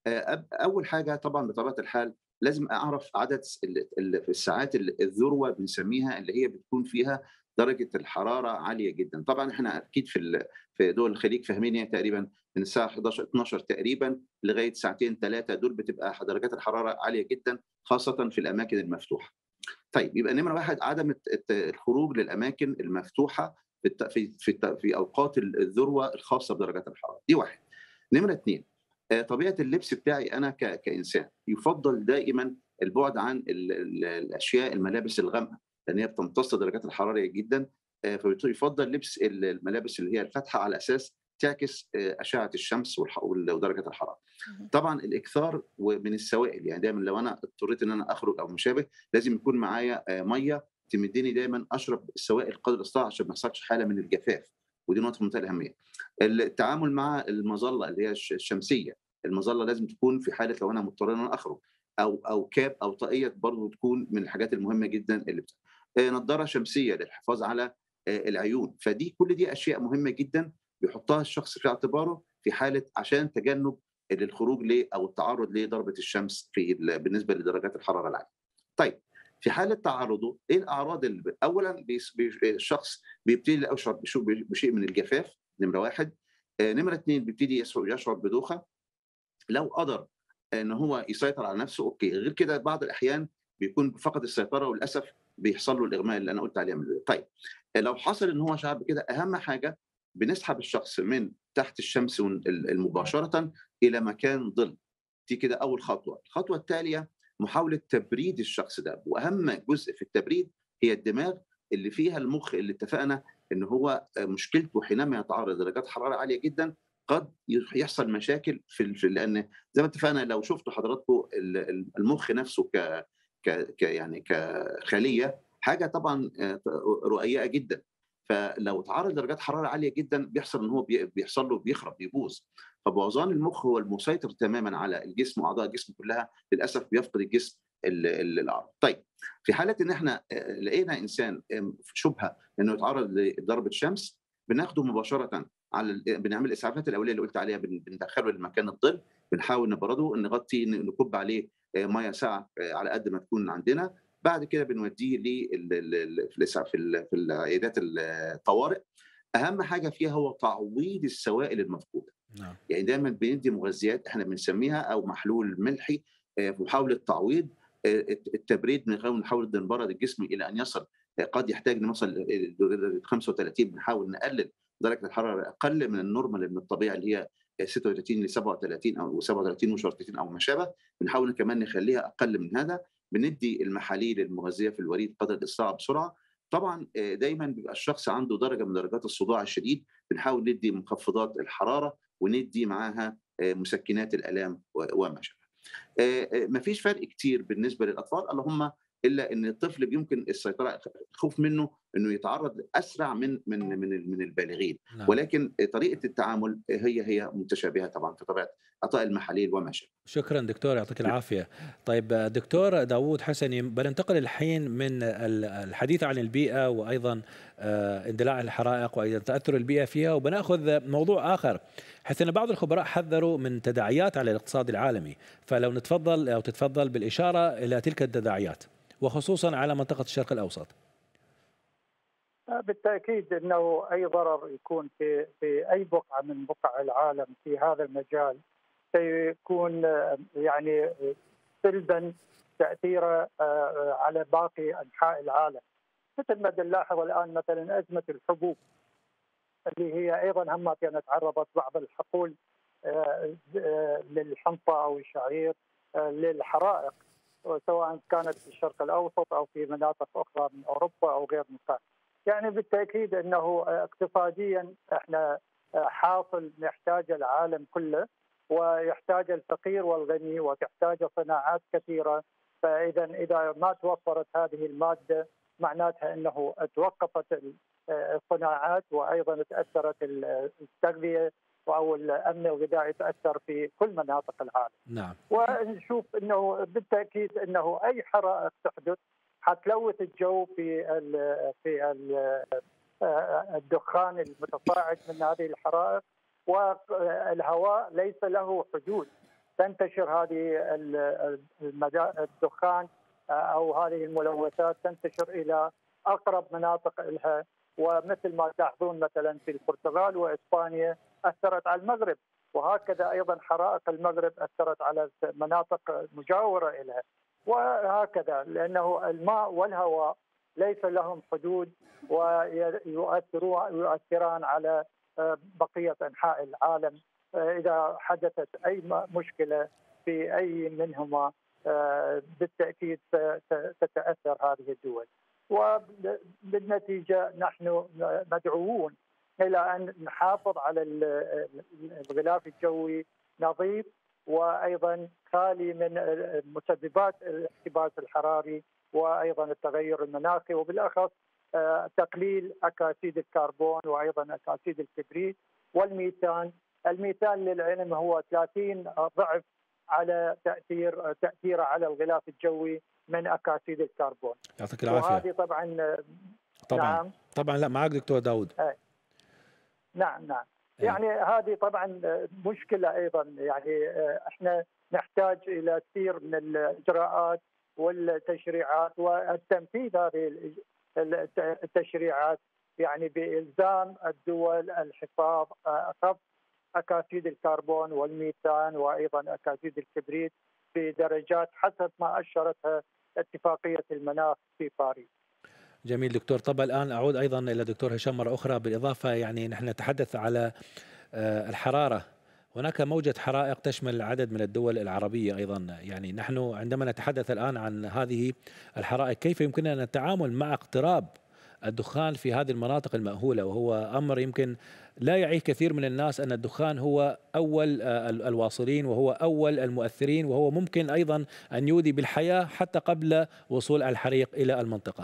Speaker 5: أول حاجة طبعا بطبيعة الحال لازم أعرف عدد الساعات الذروة بنسميها، اللي هي بتكون فيها درجة الحرارة عالية جدا. طبعا احنا أكيد في في دول الخليج فاهمين تقريبا من الساعة إحدى عشر اثناشر تقريبا لغاية ساعتين ثلاثة، دول بتبقى درجات الحرارة عالية جدا خاصة في الأماكن المفتوحة. طيب، يبقى نمرة واحد عدم الخروج للأماكن المفتوحة في في في أوقات الذروة الخاصة بدرجات الحرارة. دي واحد. نمرة اثنين، طبيعة اللبس بتاعي أنا كإنسان يفضل دائما البعد عن الأشياء الملابس الغامقة، لأن هي بتمتص درجات الحرارة جدا، فيفضل لبس الملابس اللي هي الفاتحة على أساس تعكس أشعة الشمس ودرجة الحرارة. طبعا الإكثار من السوائل، يعني دايما لو أنا اضطريت إن أنا أخرج أو مشابه لازم يكون معايا مية تمدني دايما أشرب السوائل قدر الاستطاعة عشان ما يحصلش حالة من الجفاف، ودي نقطة في منتهى الأهمية. التعامل مع المظلة اللي هي الشمسية، المظلة لازم تكون في حالة لو أنا مضطر إن أنا أخرج، أو أو كاب أو طاقية برضه تكون من الحاجات المهمة جدا اللي بتاع. نظارة شمسية للحفاظ على العيون. فدي كل دي أشياء مهمة جدا بيحطها الشخص في اعتباره في حالة عشان تجنب الخروج ل أو التعرض لضربة الشمس في بالنسبة لدرجات الحرارة العالية. طيب، في حالة تعرضه إيه الأعراض اللي أولا الشخص بيبتدي يشعر بشيء من الجفاف، نمرة واحد. نمرة اثنين بيبتدي يشعر بدوخة. لو قدر ان هو يسيطر على نفسه اوكي، غير كده بعض الاحيان بيكون فقد السيطره وللاسف بيحصل له الاغماء اللي انا قلت عليه من البدايه. طيب، لو حصل ان هو شعر بكده، اهم حاجه بنسحب الشخص من تحت الشمس مباشره الى مكان ظل. دي كده اول خطوه. الخطوه التاليه محاوله تبريد الشخص ده، واهم جزء في التبريد هي الدماغ اللي فيها المخ، اللي اتفقنا ان هو مشكلته حينما يتعرض لدرجات حراره عاليه جدا قد يحصل مشاكل في, في لان زي ما اتفقنا لو شفتوا حضراتكم المخ نفسه ك, ك يعني كخليه حاجه طبعا رقيقه جدا، فلو تعرض لدرجات حراره عاليه جدا بيحصل ان هو بيحصل له بيخرب بيبوظ. فبوظان المخ هو المسيطر تماما على الجسم واعضاء الجسم كلها، للاسف بيفقد الجسم الاعراض. طيب، في حاله ان احنا لقينا انسان شبهه انه يتعرض لضربه شمس، بناخده مباشره على بنعمل الاسعافات الاوليه اللي قلت عليها، بندخله لمكان الظل، بنحاول نبرده، نغطي نكب عليه ميه ساقعه على قد ما تكون عندنا. بعد كده بنوديه في في العيادات الطوارئ. اهم حاجه فيها هو تعويض السوائل المفقوده. نعم. يعني دايما بندي مغذيات احنا بنسميها او محلول ملحي، محاوله تعويض التبريد، بنحاول نبرد الجسم الى ان يصل، قد يحتاج نوصل ل خمسة وثلاثين، بنحاول نقلل درجه الحراره اقل من النورمال من الطبيعي اللي هي ستة وثلاثين ل سبعة وثلاثين او سبعة وثلاثين وشرطتين او ما شابه، بنحاول كمان نخليها اقل من هذا. بندي المحاليل المغذيه في الوريد قدر الاستطاعه بسرعه. طبعا دايما بيبقى الشخص عنده درجه من درجات الصداع الشديد، بنحاول ندي مخفضات الحراره وندي معاها مسكنات الالام وما شابه. مفيش فرق كتير بالنسبه للاطفال، اللهم الا ان الطفل بيمكن السيطره، الخوف منه انه يتعرض اسرع من من من من البالغين. نعم. ولكن طريقه التعامل هي هي متشابهه طبعا في طبيعه عطاء المحاليل وما شابه.
Speaker 1: شكرا دكتور، يعطيك العافيه. طيب دكتور داوود حسني، بننتقل الحين من الحديث عن البيئه وايضا اندلاع الحرائق وايضا تاثر البيئه فيها، وبناخذ موضوع اخر، حيث ان بعض الخبراء حذروا من تداعيات على الاقتصاد العالمي، فلو نتفضل او تتفضل بالاشاره الى تلك التداعيات وخصوصا على منطقه الشرق الاوسط.
Speaker 6: بالتاكيد انه اي ضرر يكون في في اي بقعه من بقع العالم في هذا المجال سيكون يعني سلبا تاثيره على باقي انحاء العالم، مثل ما نلاحظ الان مثلا ازمه الحبوب اللي هي ايضا هم كانت تعرضت بعض الحقول للحنطه او الشعير للحرائق، سواء كانت في الشرق الاوسط او في مناطق اخرى من اوروبا او غير مكان. يعني بالتاكيد انه اقتصاديا احنا حاصل نحتاج العالم كله، ويحتاج الفقير والغني، وتحتاج صناعات كثيره، فاذا اذا ما توفرت هذه الماده معناتها انه توقفت الصناعات، وايضا تاثرت التغذيه او الامن الغذائي تاثر في كل مناطق العالم.
Speaker 1: نعم.
Speaker 6: ونشوف انه بالتاكيد انه اي حرائق تحدث حتلوث الجو في ال في ال الدخان المتصاعد من هذه الحرائق، والهواء ليس له حدود، تنتشر هذه الدخان او هذه الملوثات تنتشر الى اقرب مناطق لها، ومثل ما تلاحظون مثلا في البرتغال واسبانيا اثرت على المغرب، وهكذا ايضا حرائق المغرب اثرت على مناطق مجاوره اليها، وهكذا، لانه الماء والهواء ليس لهم حدود ويؤثران على بقيه انحاء العالم. اذا حدثت اي مشكله في اي منهما بالتاكيد ستتاثر هذه الدول، وبالنتيجه نحن مدعوون الى ان نحافظ على الغلاف الجوي نظيف وايضا خالي من مسببات الاحتباس الحراري وايضا التغير المناخي، وبالاخص تقليل اكاسيد الكربون وايضا اكاسيد الكبريت والميثان. الميثان للعلم هو ثلاثين ضعف على تاثير تاثيره على الغلاف الجوي من اكاسيد الكربون.
Speaker 1: يعطيك العافيه.
Speaker 6: وهذه طبعا
Speaker 1: طبعا نعم. طبعا لا معك دكتور داود.
Speaker 6: نعم نعم يعني هذه طبعا مشكله ايضا، يعني احنا نحتاج الى كثير من الاجراءات والتشريعات والتنفيذ هذه التشريعات، يعني بالزام الدول الحفاظ خفض اكاسيد الكربون والميثان وايضا اكاسيد الكبريت في درجات حسب ما اشرتها اتفاقيه المناخ في باريس.
Speaker 1: جميل دكتور. طب الآن أعود أيضا إلى دكتور هشام مرة أخرى، بالإضافة يعني نحن نتحدث على الحرارة، هناك موجة حرائق تشمل عدد من الدول العربية أيضا، يعني نحن عندما نتحدث الآن عن هذه الحرائق كيف يمكننا التعامل مع اقتراب الدخان في هذه المناطق المأهولة، وهو أمر يمكن لا يعيه كثير من الناس أن الدخان هو أول الواصلين وهو أول المؤثرين، وهو ممكن أيضا أن يودي بالحياة حتى قبل وصول الحريق إلى المنطقة.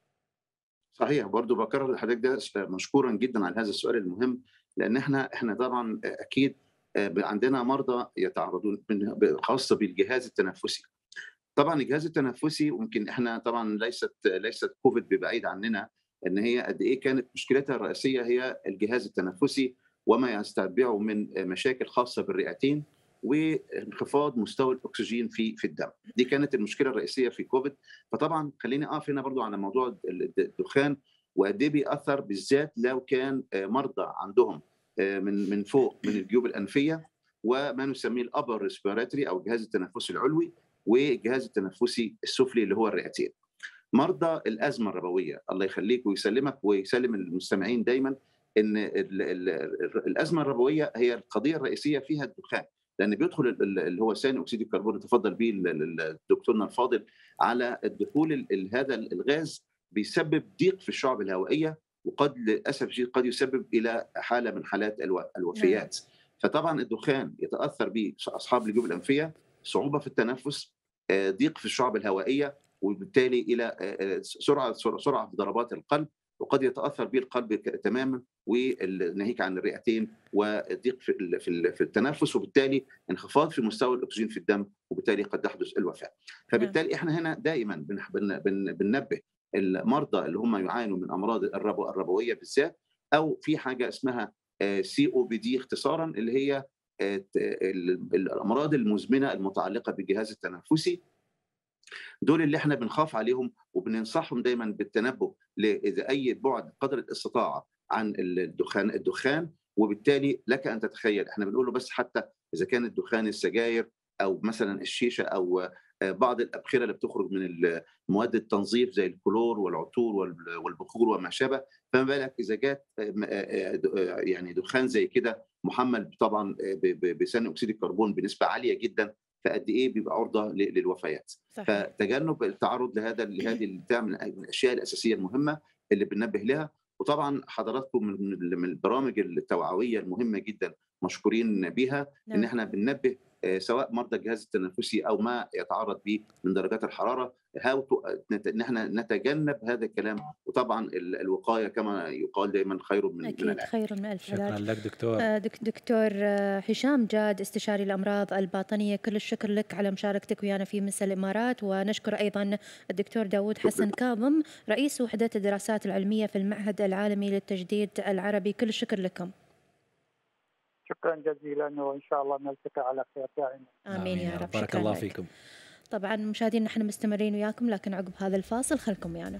Speaker 5: صحيح، برضو بكرر لحضرتك ده مشكورا جدا على هذا السؤال المهم، لان احنا احنا طبعا اكيد عندنا مرضى يتعرضون خاصه بالجهاز التنفسي. طبعا الجهاز التنفسي ويمكن احنا طبعا ليست ليست كوفيد ببعيد عننا، ان هي قد ايه كانت مشكلتها الرئيسيه هي الجهاز التنفسي وما يستتبعه من مشاكل خاصه بالرئتين وانخفاض مستوى الاكسجين في في الدم. دي كانت المشكله الرئيسيه في كوفيد. فطبعا خليني اقف هنا برضو على موضوع الدخان وقد ايه بيأثر، بالذات لو كان مرضى عندهم من من فوق من الجيوب الانفيه وما نسميه الابر ريسبيراتوري او الجهاز التنفسي العلوي والجهاز التنفسي السفلي اللي هو الرئتين. مرضى الازمه الربويه، الله يخليك ويسلمك ويسلم المستمعين دايما، ان الازمه الربويه هي القضيه الرئيسيه فيها الدخان، لان بيدخل اللي هو ثاني اكسيد الكربون اللي تفضل به دكتورنا الفاضل على الدخول هذا الغاز بيسبب ضيق في الشعب الهوائيه، وقد للاسف الشديد قد يسبب الى حاله من حالات الوفيات. فطبعا الدخان يتاثر به اصحاب الجيوب الانفيه، صعوبه في التنفس، ضيق في الشعب الهوائيه، وبالتالي الى سرعه سرعه في ضربات القلب، وقد يتاثر به القلب تماما، وناهيك عن الرئتين وضيق في في التنفس، وبالتالي انخفاض في مستوى الاكسجين في الدم، وبالتالي قد تحدث الوفاه. فبالتالي احنا هنا دائما بننبه المرضى اللي هم يعانوا من امراض الربو الربويه بالذات، او في حاجه اسمها سي او بي دي اختصارا، اللي هي الامراض المزمنه المتعلقه بالجهاز التنفسي. دول اللي احنا بنخاف عليهم وبننصحهم دايما بالتنبه لاذا اي بعد قدر الاستطاعه عن الدخان الدخان وبالتالي لك ان تتخيل، احنا بنقول له بس حتى اذا كان الدخان السجاير او مثلا الشيشه او بعض الابخره اللي بتخرج من مواد التنظيف زي الكلور والعطور والبخور وما شابه، فما بالك اذا جات يعني دخان زي كده محمل طبعا بثاني اكسيد الكربون بنسبه عاليه جدا، فقد ايه بيبقى عرضه للوفيات. صحيح. فتجنب التعرض لهذا لهذه من الاشياء الاساسيه المهمه اللي بننبه لها. وطبعا حضراتكم من البرامج التوعويه المهمه جدا مشكورين بها. نعم. ان احنا بننبه سواء مرضى الجهاز التنفسي او ما يتعرض به من درجات الحراره، ان احنا نتجنب هذا الكلام. وطبعا الوقايه كما يقال دايما خير من
Speaker 2: اكيد من خير من الف
Speaker 1: علاج. شكرا لك دكتور.
Speaker 2: دكتور هشام جاد، استشاري الامراض الباطنيه، كل الشكر لك على مشاركتك ويانا في مساء الامارات. ونشكر ايضا الدكتور داوود حسن كاظم، رئيس وحده الدراسات العلميه في المعهد العالمي للتجديد العربي، كل الشكر لكم.
Speaker 6: شكرا جزيلا، وان شاء الله نلتقي على خير دائما.
Speaker 2: امين يا رب.
Speaker 1: بارك الله فيكم.
Speaker 2: طبعا مشاهدينا نحن مستمرين وياكم، لكن عقب هذا الفاصل خلكم ويانا.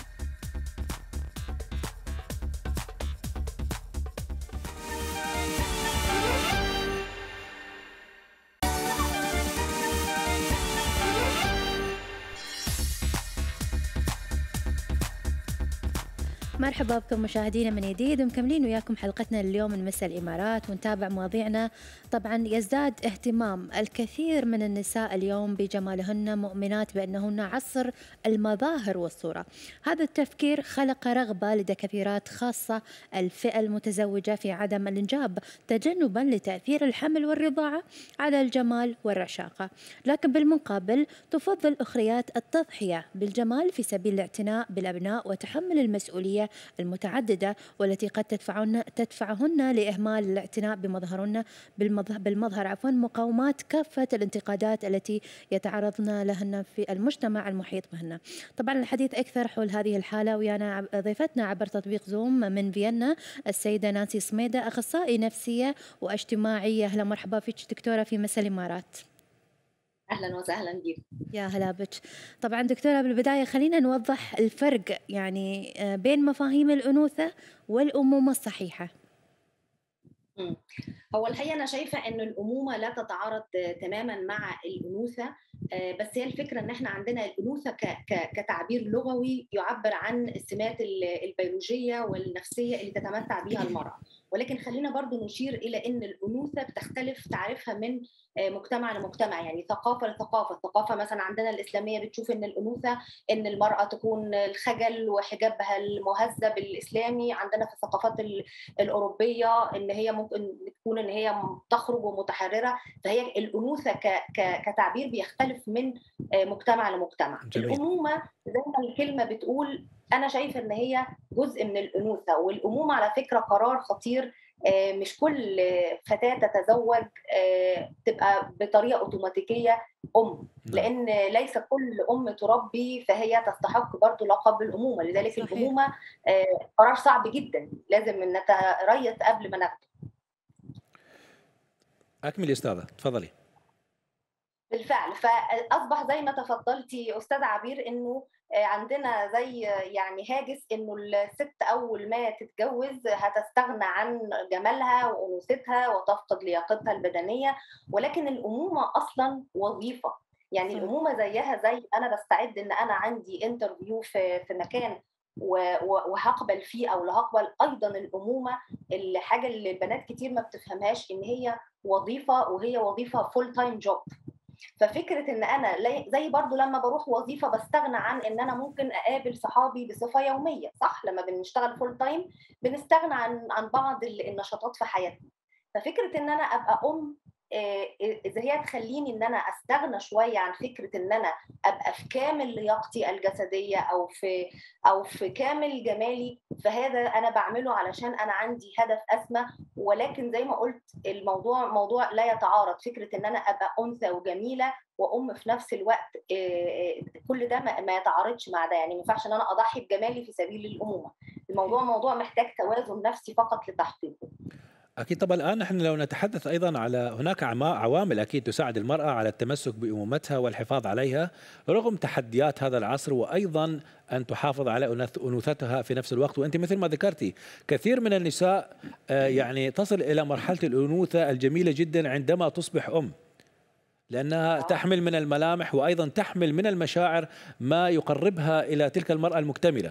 Speaker 2: مرحبا بكم مشاهدينا من جديد، ومكملين وياكم حلقتنا اليوم من مساء الإمارات، ونتابع مواضيعنا. طبعا يزداد اهتمام الكثير من النساء اليوم بجمالهن، مؤمنات بأنهن عصر المظاهر والصورة. هذا التفكير خلق رغبة لدى كثيرات، خاصة الفئة المتزوجة، في عدم الإنجاب تجنبا لتأثير الحمل والرضاعة على الجمال والرشاقة. لكن بالمقابل تفضل أخريات التضحية بالجمال في سبيل الاعتناء بالأبناء وتحمل المسؤولية المتعددة، والتي قد تدفعهن تدفعهن لإهمال الاعتناء بمظهرهن بالمظهر عفوا مقاومات كافة الانتقادات التي يتعرضن لهن في المجتمع المحيط بهن. طبعا الحديث أكثر حول هذه الحالة ويانا ضيفتنا عبر تطبيق زوم من فيينا السيدة نانسي سميدة، أخصائي نفسية واجتماعية. أهلا مرحبا فيك دكتورة في مساء الإمارات.
Speaker 7: اهلا وسهلا بك.
Speaker 2: يا هلا بك. طبعا دكتوره بالبدايه خلينا نوضح الفرق يعني بين مفاهيم الانوثه والامومه الصحيحه.
Speaker 7: امم هو الحقيقه انا شايفه ان الامومه لا تتعارض تماما مع الانوثه، بس هي الفكره ان احنا عندنا الانوثه كتعبير لغوي يعبر عن السمات البيولوجيه والنفسيه اللي تتمتع بها المراه، ولكن خلينا برضو نشير الى ان الانوثه بتختلف تعريفها من مجتمع لمجتمع، يعني ثقافه لثقافه. الثقافه مثلا عندنا الاسلاميه بتشوف ان الانوثه ان المراه تكون الخجل وحجابها المهذب الاسلامي، عندنا في الثقافات الاوروبيه ان هي ممكن تكون ان هي تخرج ومتحرره، فهي الانوثه كتعبير بيختلف من مجتمع لمجتمع. جميل. الامومه زي ما الكلمه بتقول، انا شايفه ان هي جزء من الانوثه، والامومه على فكره قرار خطير. مش كل فتاه تتزوج تبقى بطريقه اوتوماتيكيه ام، لان ليس كل ام تربي فهي تستحق برضه لقب الامومه، لذلك صحيح. الامومه قرار صعب جدا لازم نتريث قبل ما ناخده.
Speaker 1: اكمل يا استاذه، تفضلي.
Speaker 7: بالفعل، فاصبح زي ما تفضلتي استاذ عبير انه عندنا زي يعني هاجس انه الست اول ما تتجوز هتستغنى عن جمالها وانوثتها وتفقد لياقتها البدنيه، ولكن الامومه اصلا وظيفه. يعني م. الامومه زيها زي انا بستعد ان انا عندي انترفيو في في مكان وهقبل فيه او لا هقبل، ايضا الامومه الحاجه اللي البنات كتير ما بتفهمهاش ان هي وظيفه، وهي وظيفه فول تايم جوب. ففكره ان انا زي برضو لما بروح وظيفه بستغنى عن ان انا ممكن اقابل صحابي بصفه يوميه، صح؟ لما بنشتغل فول تايم بنستغنى عن عن بعض النشاطات في حياتنا. ففكره ان انا ابقى ام اذا هي تخليني ان انا استغنى شويه عن فكره ان انا ابقى في كامل لياقتي الجسديه او في او في كامل جمالي، فهذا انا بعمله علشان انا عندي هدف اسمى. ولكن زي ما قلت الموضوع موضوع لا يتعارض، فكره ان انا ابقى انثى وجميله وام في نفس الوقت، كل ده ما يتعارضش مع ده. يعني ما ينفعش ان انا اضحي بجمالي في سبيل الامومه. الموضوع موضوع محتاج توازن نفسي فقط لتحقيقه.
Speaker 1: أكيد. طبعا الآن نحن لو نتحدث أيضا على هناك عوامل أكيد تساعد المرأة على التمسك بأمومتها والحفاظ عليها رغم تحديات هذا العصر، وأيضا أن تحافظ على أنوثتها في نفس الوقت. وأنت مثل ما ذكرتي كثير من النساء يعني تصل إلى مرحلة الأنوثة الجميلة جدا عندما تصبح أم، لأنها تحمل من الملامح وأيضا تحمل من المشاعر ما يقربها إلى تلك المرأة المكتملة.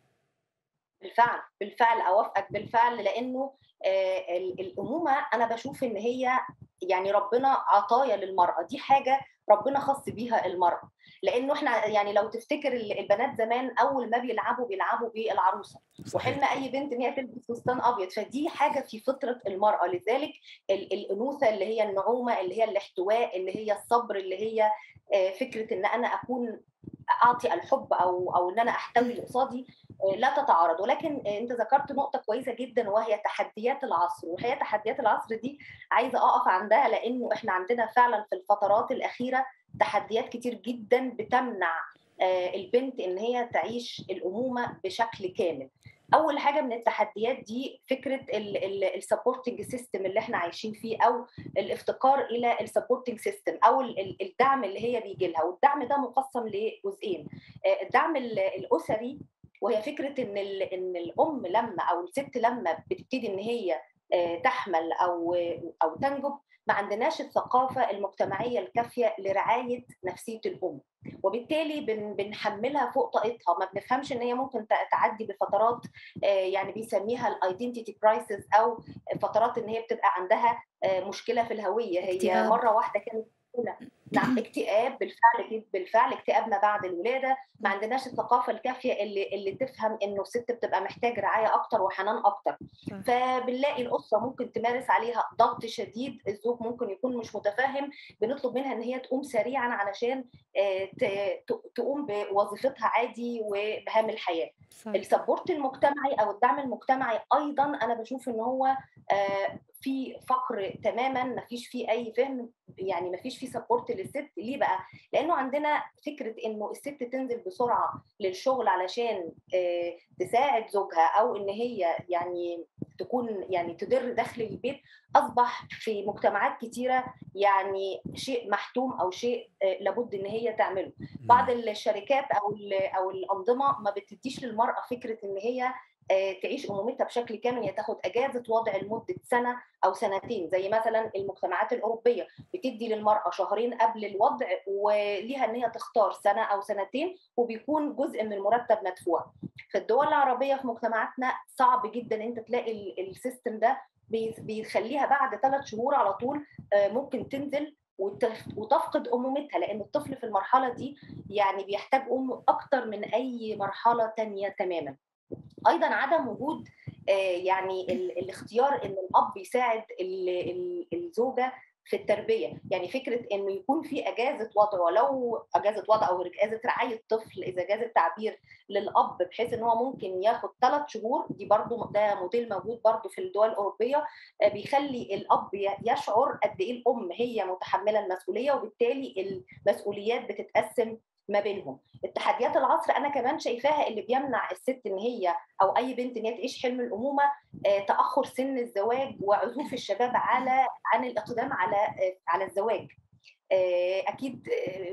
Speaker 7: بالفعل بالفعل أوافقك بالفعل، لأنه الأمومة أنا بشوف إن هي يعني ربنا عطايا للمرأة، دي حاجة ربنا خص بيها المرأة. لأنه إحنا يعني لو تفتكر البنات زمان أول ما بيلعبوا بيلعبوا بالعروسة، وحلم أي بنت إن هي تلبس فستان أبيض، فدي حاجة في فطرة المرأة. لذلك الأنوثة اللي هي النعومة، اللي هي الاحتواء، اللي هي الصبر، اللي هي فكرة إن أنا أكون أعطي الحب أو أو إن أنا أحتوي اللي قصادي، لا تتعارض. ولكن انت ذكرت نقطه كويسه جدا وهي تحديات العصر، وهي تحديات العصر دي عايزه اقف عندها، لانه احنا عندنا فعلا في الفترات الاخيره تحديات كتير جدا بتمنع البنت ان هي تعيش الامومه بشكل كامل. اول حاجه من التحديات دي فكره السبورتنج سيستم اللي احنا عايشين فيه، او الافتقار الى السبورتنج سيستم او الدعم اللي هي بيجي لها. والدعم ده مقسم لجزئين: الدعم الاسري، وهي فكره ان ان الام لما او الست لما بتبتدي ان هي تحمل او او تنجب، ما عندناش الثقافه المجتمعيه الكافيه لرعايه نفسيه الام، وبالتالي بن بنحملها فوق طاقتها. ما بنفهمش ان هي ممكن تعدي بفترات يعني بيسميها الايدنتيتي كرايسيس، او فترات ان هي بتبقى عندها مشكله في الهويه. هي اكتئاب. مره واحده كانت نعم اكتئاب، بالفعل بالفعل اكتئاب ما بعد الولاده. ما عندناش الثقافه الكافيه اللي اللي تفهم انه الست بتبقى محتاج رعايه اكتر وحنان اكتر، فبنلاقي الاسره ممكن تمارس عليها ضغط شديد. الزوج ممكن يكون مش متفاهم، بنطلب منها ان هي تقوم سريعا علشان تقوم بوظيفتها عادي ومهام الحياه. السبورت المجتمعي او الدعم المجتمعي ايضا انا بشوف ان هو في فقر تماما، ما فيش فيه اي فهم، يعني ما فيش فيه سبورت للست. ليه بقى؟ لانه عندنا فكره انه الست تنزل بسرعه للشغل علشان تساعد زوجها، او ان هي يعني تكون يعني تدر دخل البيت، اصبح في مجتمعات كتيره يعني شيء محتوم او شيء لابد ان هي تعمله. بعض الشركات او او الانظمه ما بتديش للمراه فكره ان هي تعيش امومتها بشكل كامل، هي تاخد اجازه وضع لمده سنه او سنتين، زي مثلا المجتمعات الاوروبيه بتدي للمراه شهرين قبل الوضع، وليها ان هي تختار سنه او سنتين، وبيكون جزء من المرتب مدفوع. في الدول العربيه في مجتمعاتنا صعب جدا انت تلاقي السيستم ده، بيخليها بعد ثلاث شهور على طول ممكن تنزل وتفقد امومتها، لان الطفل في المرحله دي يعني بيحتاج ام اكتر من اي مرحله تانية تماما. ايضا عدم وجود يعني الاختيار ان الاب يساعد الزوجه في التربيه، يعني فكره انه يكون في اجازه وضع، ولو اجازه وضع او اجازه رعايه طفل اذا جاز التعبير للاب، بحيث ان هو ممكن ياخد ثلاث شهور. دي برضو ده موديل موجود برضو في الدول الاوروبيه، بيخلي الاب يشعر قد ايه الام هي متحمله المسؤوليه، وبالتالي المسؤوليات بتتقسم ما بينهم. التحديات العصر انا كمان شايفاها اللي بيمنع الست ان هي او اي بنت ان هي تعيش حلم الامومه، تاخر سن الزواج وعزوف الشباب على عن الاقدام على على الزواج. اكيد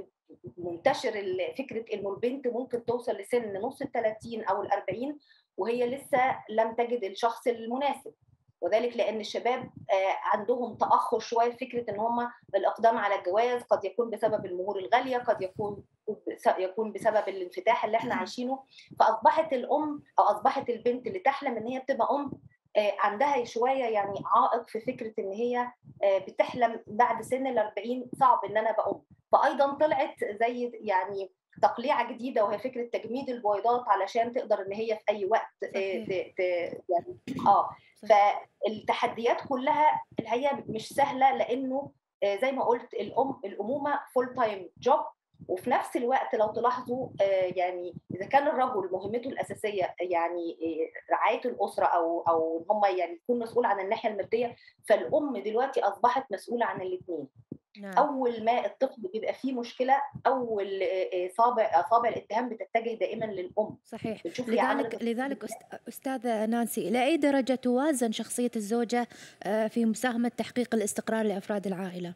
Speaker 7: منتشر فكره انه البنت ممكن توصل لسن نص الثلاثين او الأربعين وهي لسه لم تجد الشخص المناسب، وذلك لان الشباب عندهم تاخر شويه في فكره ان هم الاقدام على الجواز. قد يكون بسبب المهور الغاليه، قد يكون يكون بسبب الانفتاح اللي احنا عايشينه. فاصبحت الام او اصبحت البنت اللي تحلم ان هي تبقى ام عندها شويه يعني عائق في فكره ان هي بتحلم بعد سن الأربعين صعب ان انا ابقى ام. فايضا طلعت زي يعني تقليعه جديده، وهي فكره تجميد البويضات علشان تقدر ان هي في اي وقت ت... ت... يعني اه فالتحديات كلها الحقيقه مش سهله، لانه زي ما قلت الام الامومه فول تايم جوب، وفي نفس الوقت لو تلاحظوا يعني اذا كان الرجل مهمته الاساسيه يعني رعايه الاسره او او ان هم يعني يكون مسؤول عن الناحيه الماديه، فالام دلوقتي اصبحت مسؤوله عن الاثنين. نعم. اول ما الطفل بيبقى فيه مشكله اول اصابع اصابع الاتهام بتتجه دائما للام.
Speaker 2: صحيح. لذلك لذلك استاذه نانسي، الى اي درجه توازن شخصيه الزوجه في مساهمه تحقيق الاستقرار لافراد العائله؟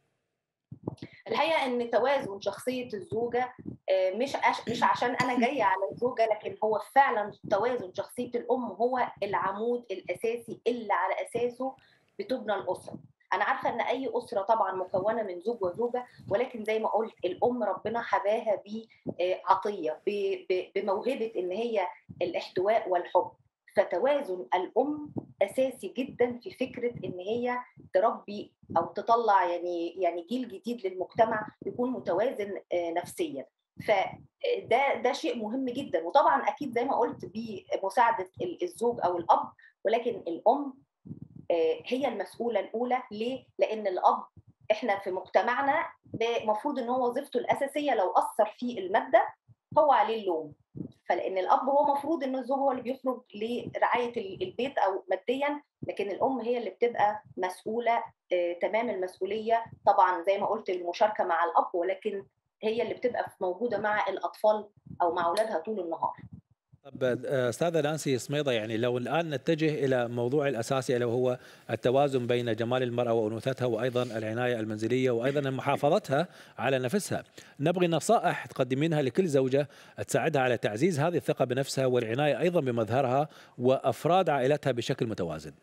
Speaker 7: الحقيقه ان توازن شخصيه الزوجه مش مش عشان انا جايه على الزوجه، لكن هو فعلا توازن شخصيه الام هو العمود الاساسي اللي على اساسه بتبنى الاسره. انا عارفه ان اي اسره طبعا مكونه من زوج وزوجه، ولكن زي ما قلت الام ربنا حباها بعطيه بموهبه ان هي الاحتواء والحب، فتوازن الام اساسي جدا في فكره ان هي تربي او تطلع يعني يعني جيل جديد للمجتمع يكون متوازن نفسيا. فده ده شيء مهم جدا، وطبعا اكيد زي ما قلت بمساعده الزوج او الاب، ولكن الام هي المسؤوله الاولى. ليه؟ لان الاب احنا في مجتمعنا المفروض ان هو وظيفته الاساسيه لو اثر في الماده هو عليه اللوم، فلان الاب هو المفروض ان الزوج هو اللي بيخرج لرعايه البيت او ماديا، لكن الام هي اللي بتبقى مسؤوله تمام المسؤوليه، طبعا زي ما قلت المشاركه مع الاب، ولكن هي اللي بتبقى موجوده مع الاطفال او مع اولادها طول النهار.
Speaker 1: طب استاذه نانسي سميضه، يعني لو الان نتجه الى موضوع الاساسي الا وهو التوازن بين جمال المراه وانوثتها، وايضا العنايه المنزليه، وايضا محافظتها على نفسها، نبغي نصائح تقدمينها لكل زوجه تساعدها على تعزيز هذه الثقه بنفسها والعنايه ايضا بمظهرها وافراد عائلتها بشكل متوازن.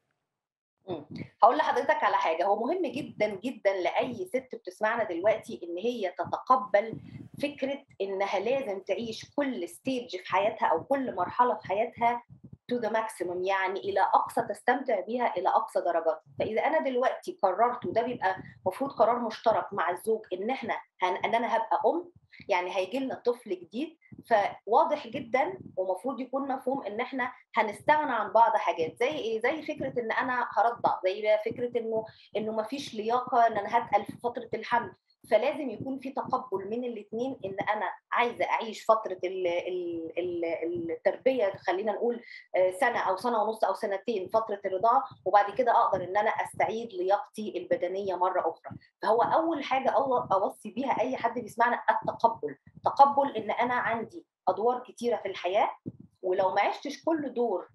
Speaker 7: هقول لحضرتك على حاجه، هو مهم جدا جدا لاي ست بتسمعنا دلوقتي ان هي تتقبل فكره انها لازم تعيش كل ستيج في حياتها او كل مرحله في حياتها تو ذا ماكسيموم، يعني الى اقصى تستمتع بيها الى اقصى درجات. فاذا انا دلوقتي قررت، وده بيبقى المفروض قرار مشترك مع الزوج، ان احنا هن... ان انا هبقى ام، يعني هيجي لنا طفل جديد، فواضح جدا ومفروض يكون مفهوم ان احنا هنستغنى عن بعض حاجات. زي ايه؟ زي فكره ان انا هرضع، زي فكره انه انه مفيش لياقه، ان انا هتقل في فتره الحمل. فلازم يكون في تقبل من الاثنين ان انا عايزه اعيش فتره ال ال ال التربيه، خلينا نقول سنه او سنه ونص او سنتين فتره الرضاعه، وبعد كده اقدر ان انا استعيد لياقتي البدنيه مره اخرى. فهو اول حاجه اوصي بيها اي حد بيسمعنا التقبل، تقبل ان انا عندي ادوار كتيره في الحياه، ولو ما عشتش كل دور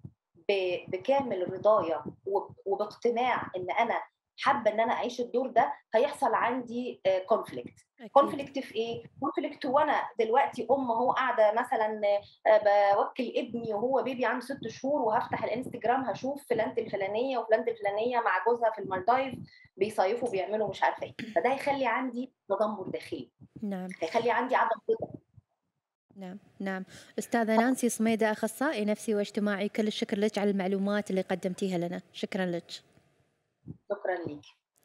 Speaker 7: بكامل رضايا وباقتناع ان انا حابه ان انا اعيش الدور ده، هيحصل عندي كونفليكت. كونفليكت في ايه؟ كونفليكت وانا دلوقتي ام اهو قاعده مثلا بوكل ابني وهو بيبي عنده ست شهور، وهفتح الانستجرام هشوف فلانه الفلانيه وفلانه الفلانيه مع جوزها في المالدايف بيصيفوا بيعملوا مش عارفه ايه، فده هيخلي عندي تذمر داخلي.
Speaker 2: نعم.
Speaker 7: هيخلي عندي عدم رضا.
Speaker 2: نعم نعم. أستاذة نانسي سميدة، أخصائي نفسي واجتماعي، كل الشكر لك على المعلومات اللي قدمتيها لنا، شكرا لك.
Speaker 7: شكرا لك.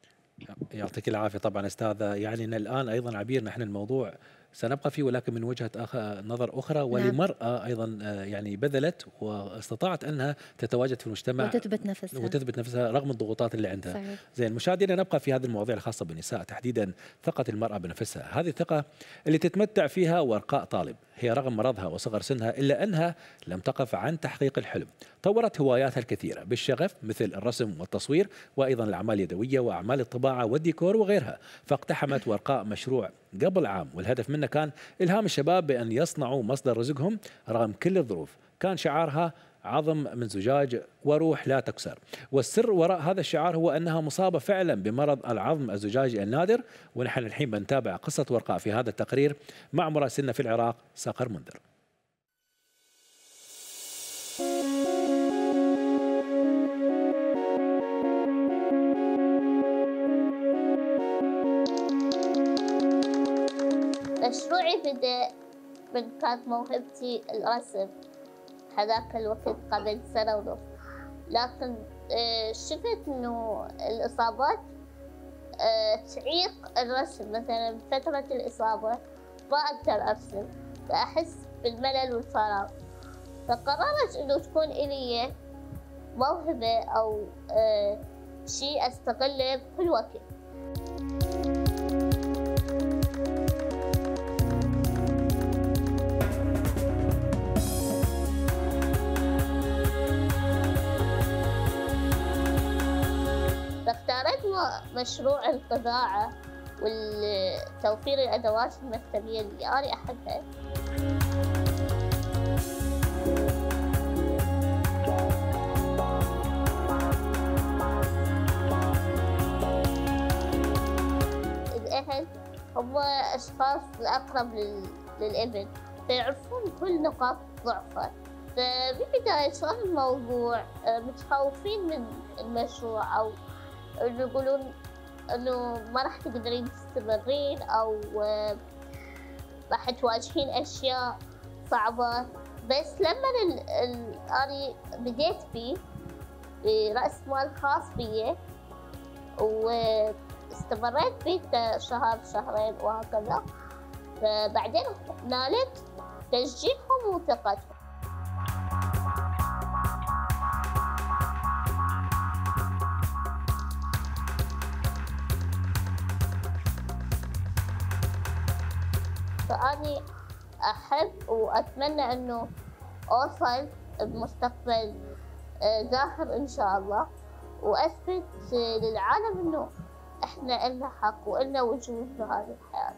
Speaker 1: يعطيك العافية. طبعا أستاذة، يعني أن الآن أيضا عبير نحن الموضوع سنبقى فيه، ولكن من وجهة نظر أخرى، ولمرأة أيضا يعني بذلت واستطاعت أنها تتواجد في المجتمع
Speaker 2: وتثبت نفسها
Speaker 1: وتثبت نفسها رغم الضغوطات اللي عندها. صحيح. زين مشاهدينا، نبقى في هذه المواضيع الخاصة بالنساء، تحديدا ثقة المرأة بنفسها، هذه الثقة اللي تتمتع فيها ورقاء طالب، هي رغم مرضها وصغر سنها إلا أنها لم تقف عن تحقيق الحلم. طورت هواياتها الكثيرة بالشغف مثل الرسم والتصوير، وأيضا الأعمال اليدوية وأعمال الطباعة والديكور وغيرها، فاقتحمت ورقاء مشروع قبل عام، والهدف منه كان إلهام الشباب بأن يصنعوا مصدر رزقهم رغم كل الظروف. كان شعارها عظم من زجاج وروح لا تكسر، والسر وراء هذا الشعار هو أنها مصابة فعلا بمرض العظم الزجاجي النادر. ونحن الحين بنتابع قصة ورقاء في هذا التقرير مع مراسلنا في العراق صقر منذر.
Speaker 8: مشروعي بدأ من كانت موهبتي الرسم هذاك الوقت قبل سنة ونص، لكن شفت إنه الإصابات تعيق الرسم. مثلا فترة الإصابة ما أقدر أرسم، فأحس بالملل والفراغ، فقررت إنه تكون إلي موهبة أو شيء أستغله بكل وقت. هو مشروع القذاعة والتوفير الأدوات المكتبية اللي أنا أحبها. الأهل هم أشخاص الأقرب للابن، فيعرفون كل نقاط ضعفه. فبالبداية صار الموضوع متخوفين من المشروع، أو إنه يقولون إنه ما راح تقدرين تستمرين، أو راح تواجهين أشياء صعبة. بس لما أنا بديت فيه برأس مال خاص بي واستمريت فيه شهر شهرين وهكذا، فبعدين نالت تشجيعهم وثقتهم. فأني أحب وأتمنى أنه أوصل بمستقبل ظاهر إن شاء الله، وأثبت للعالم أنه إحنا إلنا حق وإلنا وجود في هذه الحياة.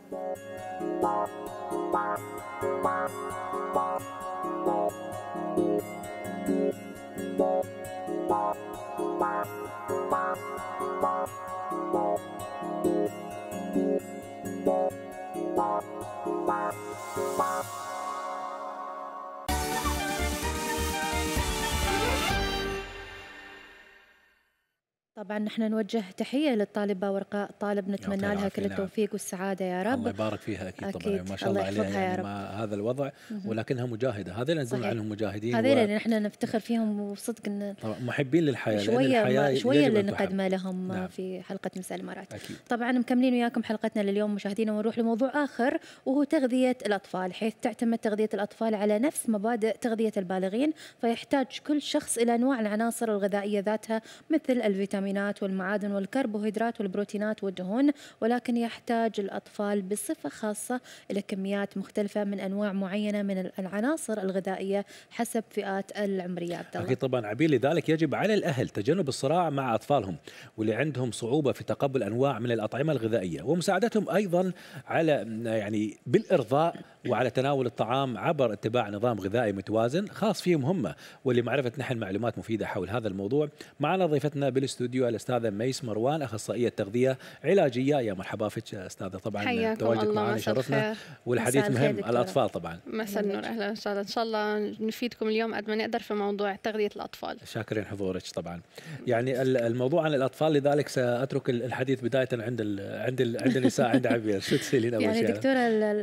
Speaker 2: طبعا نحن نوجه تحية للطالبة ورقاء طالب، نتمنى لها كل التوفيق والسعادة يا رب.
Speaker 1: الله يبارك فيها أكيد, أكيد. طبعا ما شاء الله عليها يعني مع هذا الوضع، ولكنها مجاهدة. هذين نقول عنهم مجاهدين،
Speaker 2: هذين و... نحن نفتخر فيهم وصدق ان
Speaker 1: محبين للحياة،
Speaker 2: شوية
Speaker 1: الحياة
Speaker 2: شوية اللي نقدمه لهم. نعم. في حلقة مساء الإمارات. أكيد. طبعا مكملين وياكم حلقتنا لليوم مشاهدينا، ونروح لموضوع آخر وهو تغذية الأطفال، حيث تعتمد تغذية الأطفال على نفس مبادئ تغذية البالغين، فيحتاج كل شخص إلى أنواع العناصر الغذائية ذاتها مثل الفيتامينات والمعادن والكربوهيدرات والبروتينات والدهون، ولكن يحتاج الأطفال بصفة خاصة إلى كميات مختلفة من أنواع معينة من العناصر الغذائية حسب فئات العمرية. عبد الله.
Speaker 1: أكيد طبعا عبير، لذلك يجب على الأهل تجنب الصراع مع أطفالهم واللي عندهم صعوبة في تقبل أنواع من الأطعمة الغذائية، ومساعدتهم أيضا على يعني بالإرضاء وعلى تناول الطعام عبر اتباع نظام غذائي متوازن خاص فيهم هم. ولمعرفة نحن معلومات مفيدة حول هذا الموضوع معنا ضيفتنا بالاستوديو الأستاذة ميس مروان، أخصائية تغذية علاجية. يا مرحبا فيك أستاذة، طبعا تواجدك معنا شرفنا، والحديث مهم الأطفال طبعا.
Speaker 9: مساء النور، أهلا إن شاء الله. إن شاء الله نفيدكم اليوم قد ما نقدر في موضوع تغذية الأطفال.
Speaker 1: شاكرين حضورك. طبعا يعني الموضوع عن الأطفال، لذلك سأترك الحديث بداية عند ال عند ال عند النساء عند عبير. شو تسألين أول
Speaker 2: شيء؟
Speaker 1: يعني
Speaker 2: دكتورة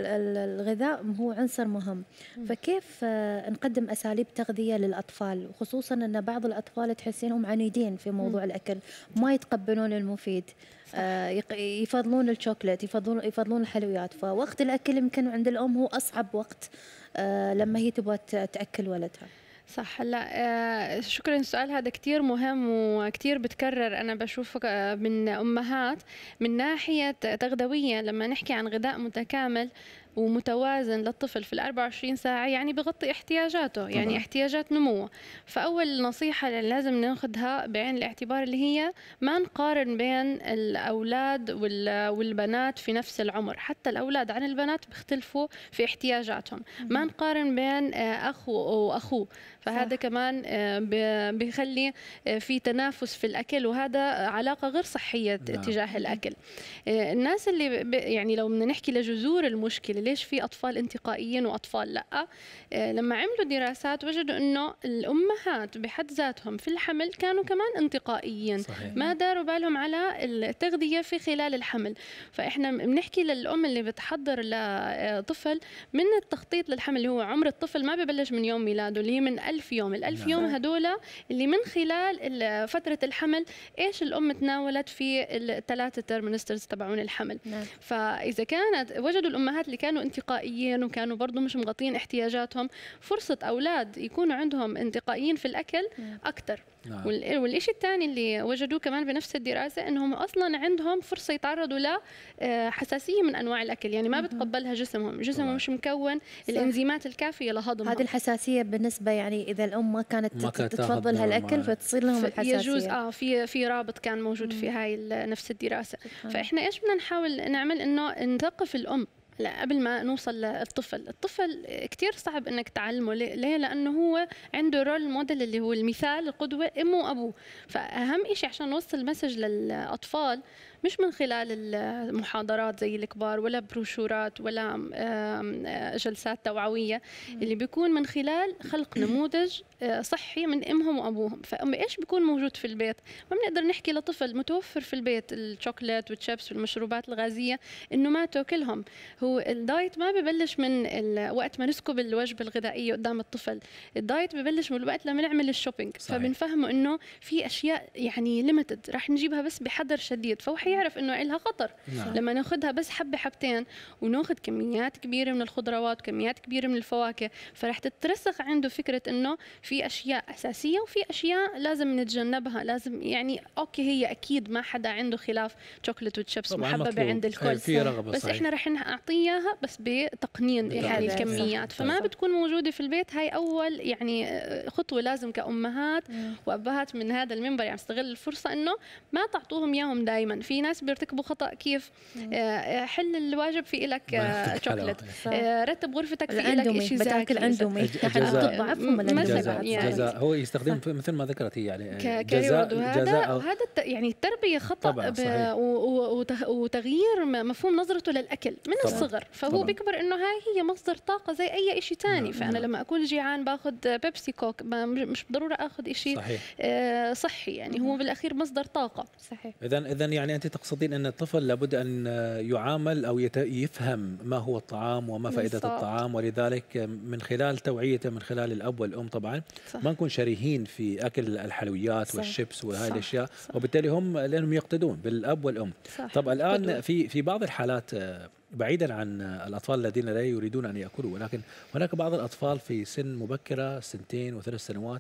Speaker 2: الغذاء هو عنصر مهم، فكيف نقدم أساليب تغذية للأطفال، وخصوصا أن بعض الأطفال تحسينهم عنيدين في موضوع الأكل، ما يتقبلون المفيد، آه يفضلون الشوكولات، يفضلون يفضلون الحلويات، فوقت الأكل يمكن عند الأم هو أصعب وقت آه لما هي تبغى تأكل ولدها.
Speaker 9: صح. هلا آه شكرا، السؤال هذا كتير مهم وكتير بتكرر. أنا بشوف من أمهات من ناحية تغذوية لما نحكي عن غذاء متكامل ومتوازن للطفل في الأربع وعشرين ساعة، يعني بغطي احتياجاته، يعني طبعا. احتياجات نموه. فأول نصيحة اللي لازم ناخذها بعين الاعتبار اللي هي ما نقارن بين الأولاد والبنات في نفس العمر، حتى الأولاد عن البنات بيختلفوا في احتياجاتهم. ما نقارن بين أخو وأخوه، فهذا صح. كمان بيخلي في تنافس في الأكل، وهذا علاقة غير صحية تجاه الأكل. الناس اللي يعني لو بدنا نحكي لجذور المشكلة، ليش في أطفال انتقائيين وأطفال لا؟ لما عملوا دراسات وجدوا أنه الأمهات بحد ذاتهم في الحمل كانوا كمان انتقائيين. صحيح. ما داروا بالهم على التغذية في خلال الحمل. فإحنا بنحكي للأم اللي بتحضر لطفل من التخطيط للحمل، اللي هو عمر الطفل ما ببلش من يوم ميلاده، اللي هي من ألف يوم. الألف يوم هدول اللي من خلال فترة الحمل إيش الأم تناولت في الثلاثة ترمينسترز تبعون الحمل. نعم. فإذا كانت وجدوا الأمهات اللي كانوا انتقائيين وكانوا برضو مش مغطين احتياجاتهم، فرصة أولاد يكونوا عندهم انتقائيين في الأكل أكثر. نعم. والشيء الثاني اللي وجدوه كمان بنفس الدراسة أنهم أصلا عندهم فرصة يتعرضوا لحساسية من أنواع الأكل، يعني ما بتقبلها جسمهم، جسمهم مش مكون الإنزيمات الكافية لهضمها.
Speaker 2: هذه الحساسية بالنسبة يعني إذا الأم ما كانت ما تتفضل هالأكل فتصير لهم الحساسية.
Speaker 9: يجوز آه في في رابط كان موجود مم. في هاي نفس الدراسة. فإحنا إيش بدنا نحاول نعمل؟ إنه نثقف الأم لا قبل ما نوصل للطفل. الطفل كتير صعب انك تعلمه، ليه؟ لانه هو عنده رول موديل اللي هو المثال، القدوه امه وابوه. فاهم شيء عشان نوصل مسج للاطفال مش من خلال المحاضرات زي الكبار ولا بروشورات ولا جلسات توعويه، اللي بيكون من خلال خلق نموذج صحي من امهم وابوهم. فام ايش بيكون موجود في البيت؟ ما بنقدر نحكي لطفل متوفر في البيت الشوكولات والشيبس والمشروبات الغازيه انه ما تاكلهم. هو الدايت ما ببلش من وقت ما نسكب الوجبه الغذائيه قدام الطفل، الدايت ببلش من الوقت لما نعمل الشوبينج. فبنفهمه انه في اشياء يعني ليميتد راح نجيبها بس بحذر شديد، فهو حيعرف انه لها خطر. نعم. لما ناخذها بس حبه حبتين وناخذ كميات كبيره من الخضروات وكميات كبيره من الفواكه، فراح تترسخ عنده فكره انه في اشياء اساسيه وفي اشياء لازم نتجنبها. لازم يعني اوكي هي اكيد ما حدا عنده خلاف شوكولات وتشيبس محببه عند الكل، بس صحيح. احنا راح نعطيها بس بتقنين يعني الكميات، فما بتكون موجوده في البيت. هاي اول يعني خطوه لازم كامهات وابهات من هذا المنبر يعني استغل الفرصه انه ما تعطوهم اياهم دائما. في ناس بيرتكبوا خطا كيف آه حل الواجب في لك آه شوكولات، آه رتب غرفتك في لك شيء
Speaker 2: بتاكل اندومي تضعفهم
Speaker 1: الجزاء هو يستخدم مثل ما ذكرت هي يعني
Speaker 9: جزاء جزاء وهذا يعني التربيه خطا وتغيير مفهوم نظرته للاكل من طبعًا. الصغر، فهو طبعًا. بيكبر انه هاي هي مصدر طاقه زي اي شيء ثاني. فانا نعم. لما اكون جيعان باخذ بيبسي كوك، مش بالضروره اخذ شيء آه صحي يعني. هو بالاخير مصدر طاقه.
Speaker 2: صحيح.
Speaker 1: اذا اذا يعني انت تقصدين ان الطفل لابد ان يعامل او يفهم ما هو الطعام وما فائده بالصبت. الطعام، ولذلك من خلال توعيته من خلال الاب والام طبعا صح. ما نكون شرهين في اكل الحلويات صح. والشيبس وهذه الاشياء، وبالتالي هم لانهم يقتدون بالاب والام. صح. طب الان في في بعض الحالات بعيدا عن الاطفال الذين لا يريدون ان ياكلوا، ولكن هناك بعض الاطفال في سن مبكره سنتين وثلاث سنوات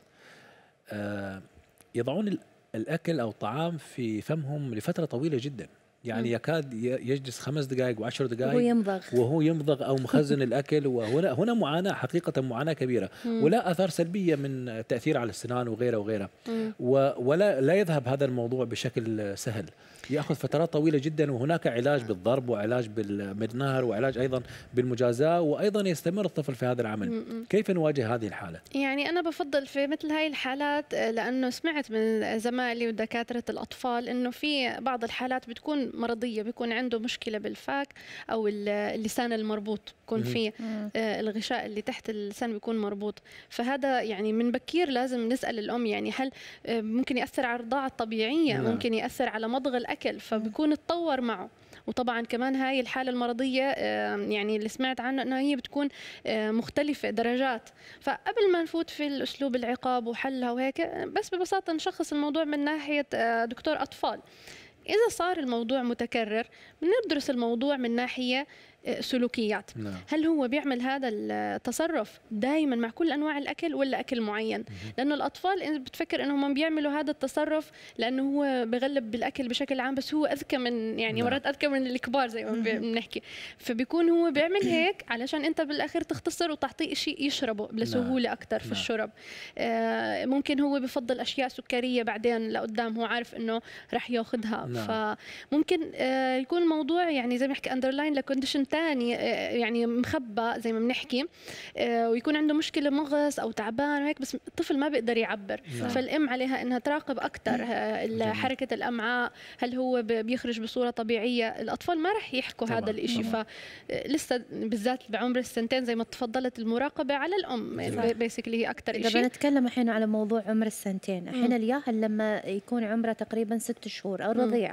Speaker 1: يضعون الاكل او الطعام في فمهم لفتره طويله جدا، يعني يكاد يجلس خمس دقائق وعشر دقائق
Speaker 2: وهو يمضغ
Speaker 1: وهو يمضغ او مخزن الاكل. وهنا هنا معاناه حقيقه، معاناه كبيره، ولا اثار سلبيه من التاثير على السنان وغيره وغيره، ولا لا يذهب هذا الموضوع بشكل سهل، ياخذ فترات طويله جدا. وهناك علاج بالضرب وعلاج بالنهر وعلاج ايضا بالمجازاه، وايضا يستمر الطفل في هذا العمل. كيف نواجه هذه الحاله؟
Speaker 9: يعني انا بفضل في مثل هاي الحالات، لانه سمعت من زمايلي ودكاتره الاطفال انه في بعض الحالات بتكون مرضيه، بيكون عنده مشكله بالفك او اللسان المربوط، بيكون في الغشاء اللي تحت اللسان بيكون مربوط. فهذا يعني من بكير لازم نسال الام يعني هل ممكن ياثر على الرضاعه الطبيعيه؟ مم. ممكن ياثر على مضغ الاكل، فبيكون اتطور معه. وطبعا كمان هاي الحاله المرضيه يعني اللي سمعت عنها انها هي بتكون مختلفه درجات. فقبل ما نفوت في الاسلوب العقاب وحلها وهيك، بس ببساطه نشخص الموضوع من ناحيه دكتور اطفال. إذا صار الموضوع متكرر بندرس الموضوع من ناحية سلوكيات. نعم. هل هو بيعمل هذا التصرف دائما مع كل انواع الاكل ولا اكل معين؟ لانه الاطفال بتفكر انهم بيعملوا هذا التصرف لانه هو بغلب بالاكل بشكل عام، بس هو اذكى من يعني نعم. مرات اذكى من الكبار زي ما بنحكي. فبيكون هو بيعمل هيك علشان انت بالاخير تختصر وتعطيه شيء يشربه بسهوله نعم. اكثر في نعم. الشرب. آه ممكن هو بفضل اشياء سكريه بعدين لقدام، هو عارف انه راح ياخذها. نعم. فممكن آه يكون الموضوع يعني زي ما بحكي اندرلاين لكونديشن ثاني، يعني مخبى زي ما بنحكي، ويكون عنده مشكله مغص او تعبان وهيك، بس الطفل ما بيقدر يعبر. نعم. فالام عليها انها تراقب اكثر حركه الامعاء، هل هو بيخرج بصوره طبيعيه. الاطفال ما راح يحكوا طبعا. هذا الشيء، فلسه بالذات بعمر السنتين زي ما تفضلت المراقبه على الام بيسكلي هي اكثر شيء.
Speaker 2: اذا بنتكلم الحين على موضوع عمر السنتين، الحين الياهل لما يكون عمره تقريبا ست شهور او رضيع،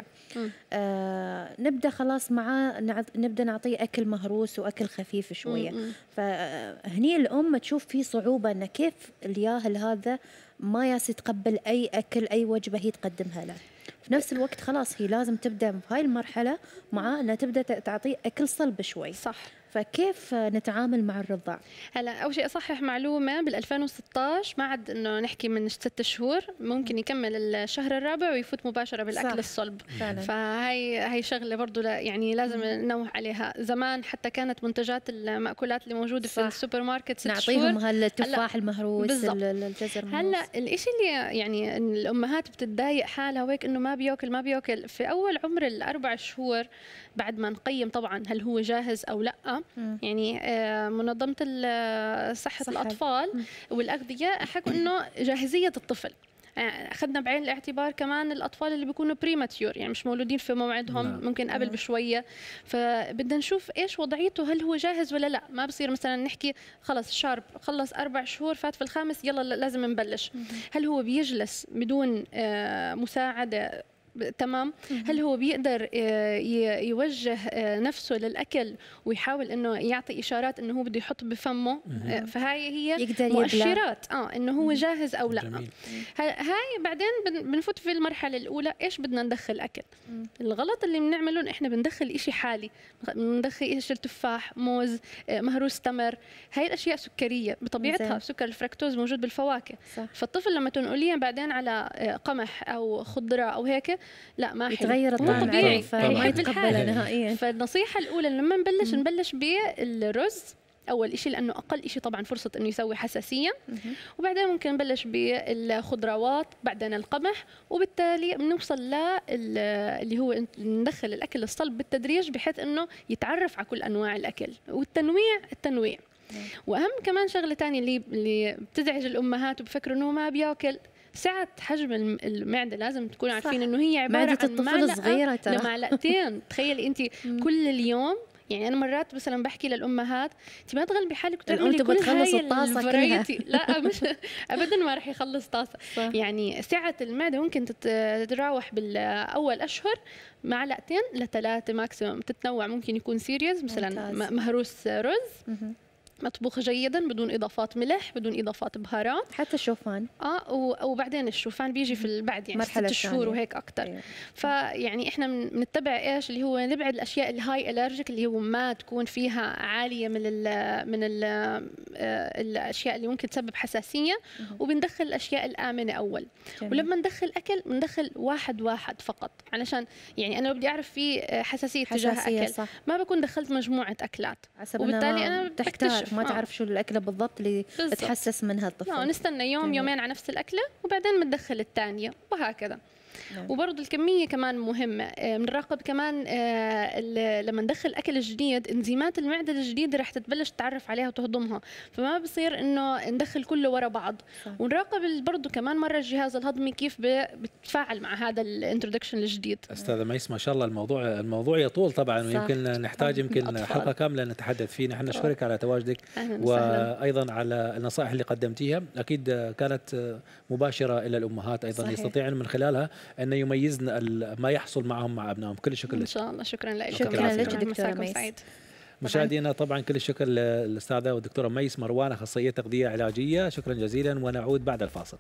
Speaker 2: آه نبدا خلاص معاه نبدا نعطيه اكل مهروس واكل خفيف شويه. مم. فهني الام تشوف في صعوبه ان كيف الياهل هذا ما ياس يتقبل اي اكل اي وجبه هي تقدمها له. في نفس الوقت خلاص هي لازم تبدا في هاي المرحله معاه انها تبدا تعطيه اكل صلب شوي.
Speaker 9: صح.
Speaker 2: فكيف نتعامل مع الرضاع؟
Speaker 9: هلا اول شيء اصحح معلومه، بال ألفين وستة عشر ما عاد انه نحكي من ست شهور، ممكن يكمل الشهر الرابع ويفوت مباشره بالاكل صح. الصلب فعلا. فهي هي شغله برضه يعني لازم ننوه عليها. زمان حتى كانت منتجات المأكولات اللي موجوده صح. في السوبر ماركت ست
Speaker 2: نعطيهم هالتفاح المهروس، الجزر المهروس.
Speaker 9: هلا الشيء اللي يعني الامهات بتتضايق حالها وهيك انه ما بياكل ما بياكل في اول عمر الاربع شهور، بعد ما نقيم طبعا هل هو جاهز او لا. م. يعني منظمه صحه الاطفال والاغذيه حكوا انه جاهزيه الطفل، اخذنا بعين الاعتبار كمان الاطفال اللي بيكونوا بريماتيور، يعني مش مولودين في موعدهم لا. ممكن قبل بشويه، فبدنا نشوف ايش وضعيته، هل هو جاهز ولا لا. ما بصير مثلا نحكي خلص شارب خلص اربع شهور فات في الخامس يلا لازم نبلش. هل هو بيجلس بدون مساعده تمام؟ هل هو بيقدر يوجه نفسه للأكل ويحاول إنه يعطي إشارات إنه هو بده يحط بفمه؟ فهاي هي مؤشرات آه إنه هو جاهز أو لا. جميل. هاي بعدين بنفوت في المرحلة الأولى إيش بدنا ندخل أكل. الغلط اللي بنعمله إحنا بندخل إشي حالي، بندخل إشي تفاح، موز، مهروس تمر، هاي الأشياء سكرية بطبيعتها، سكر الفركتوز موجود بالفواكه صح. فالطفل لما تنقليه بعدين على قمح أو خضرة أو هيك لا ما
Speaker 2: يتغير الطعم
Speaker 9: طبيعي
Speaker 2: فما يتقبلها نهائيا.
Speaker 9: فالنصيحة الأولى لما نبلش نبلش بالرز أول إشي، لأنه أقل إشي طبعا فرصة إنه يسوي حساسية، وبعدين ممكن نبلش بالخضروات، بعدين القمح، وبالتالي بنوصل للي هو ندخل الأكل الصلب بالتدريج بحيث إنه يتعرف على كل أنواع الأكل، والتنويع التنويع. وأهم كمان شغلة تانية اللي اللي بتزعج الأمهات وبفكروا إنه ما بياكل، سعة حجم المعدة لازم تكونوا عارفين إنه هي عبارة عن معلقة لمعلقتين. تخيلي أنت كل اليوم، يعني أنا مرات مثلا بحكي للأمهات أنت ما تغلبي حالك وتعملي كل هاي الفرايتي، لا مش أبدا ما راح يخلص طاسة. يعني سعة المعدة ممكن تتراوح بالأول أشهر معلقتين لثلاثة ماكسيموم، تتنوع، ممكن يكون سيريز مثلا مهروس رز مطبوخ جيدا بدون اضافات ملح بدون اضافات بهارات،
Speaker 2: حتى الشوفان
Speaker 9: اه وبعدين الشوفان بيجي في بعد يعني ست شهور وهيك اكثر. أيوة. فيعني احنا بنتبع ايش اللي هو نبعد الاشياء الهاي الرجيك اللي هو ما تكون فيها عاليه من ال من ال الاشياء اللي ممكن تسبب حساسيه، وبندخل الاشياء الامنه اول. جميل. ولما ندخل اكل بندخل واحد واحد فقط، علشان يعني انا بدي اعرف في حساسيه, حساسية تجاه اكل صح. ما بكون دخلت مجموعه اكلات، وبالتالي انا بكتشف
Speaker 2: ما تعرف شو الأكلة بالضبط اللي بالزبط. تحسس منها الطفل.
Speaker 9: لا نستنى يوم جميل. يومين على نفس الأكلة وبعدين بندخل الثانية وهكذا. نعم. وبرضه الكمية كمان مهمة، بنراقب كمان لما ندخل أكل جديد انزيمات المعدة الجديدة رح تتبلش تتعرف عليها وتهضمها، فما بصير إنه ندخل كله ورا بعض. صح. ونراقب برضه كمان مرة الجهاز الهضمي كيف بتفاعل مع هذا الانترودكشن الجديد.
Speaker 1: أستاذة ميس ما شاء الله الموضوع الموضوع يطول طبعا، ويمكن نحتاج يمكن حلقة كاملة نتحدث فيه. نحن نشكرك على تواجدك وأيضا على النصائح اللي قدمتيها، أكيد كانت مباشرة إلى الأمهات أيضا. صحيح. يستطيعون من خلالها أن يميزن ما يحصل معهم مع أبنائهم. كل الشكر لك.
Speaker 9: إن شاء الله. شكرا لك.
Speaker 2: شكرا لك دكتورة ميس.
Speaker 1: مشاهدينا طبعا كل الشكر للأستاذة والدكتورة ميس مروان، أخصائية تغذية علاجية. شكرا جزيلا، ونعود بعد الفاصل.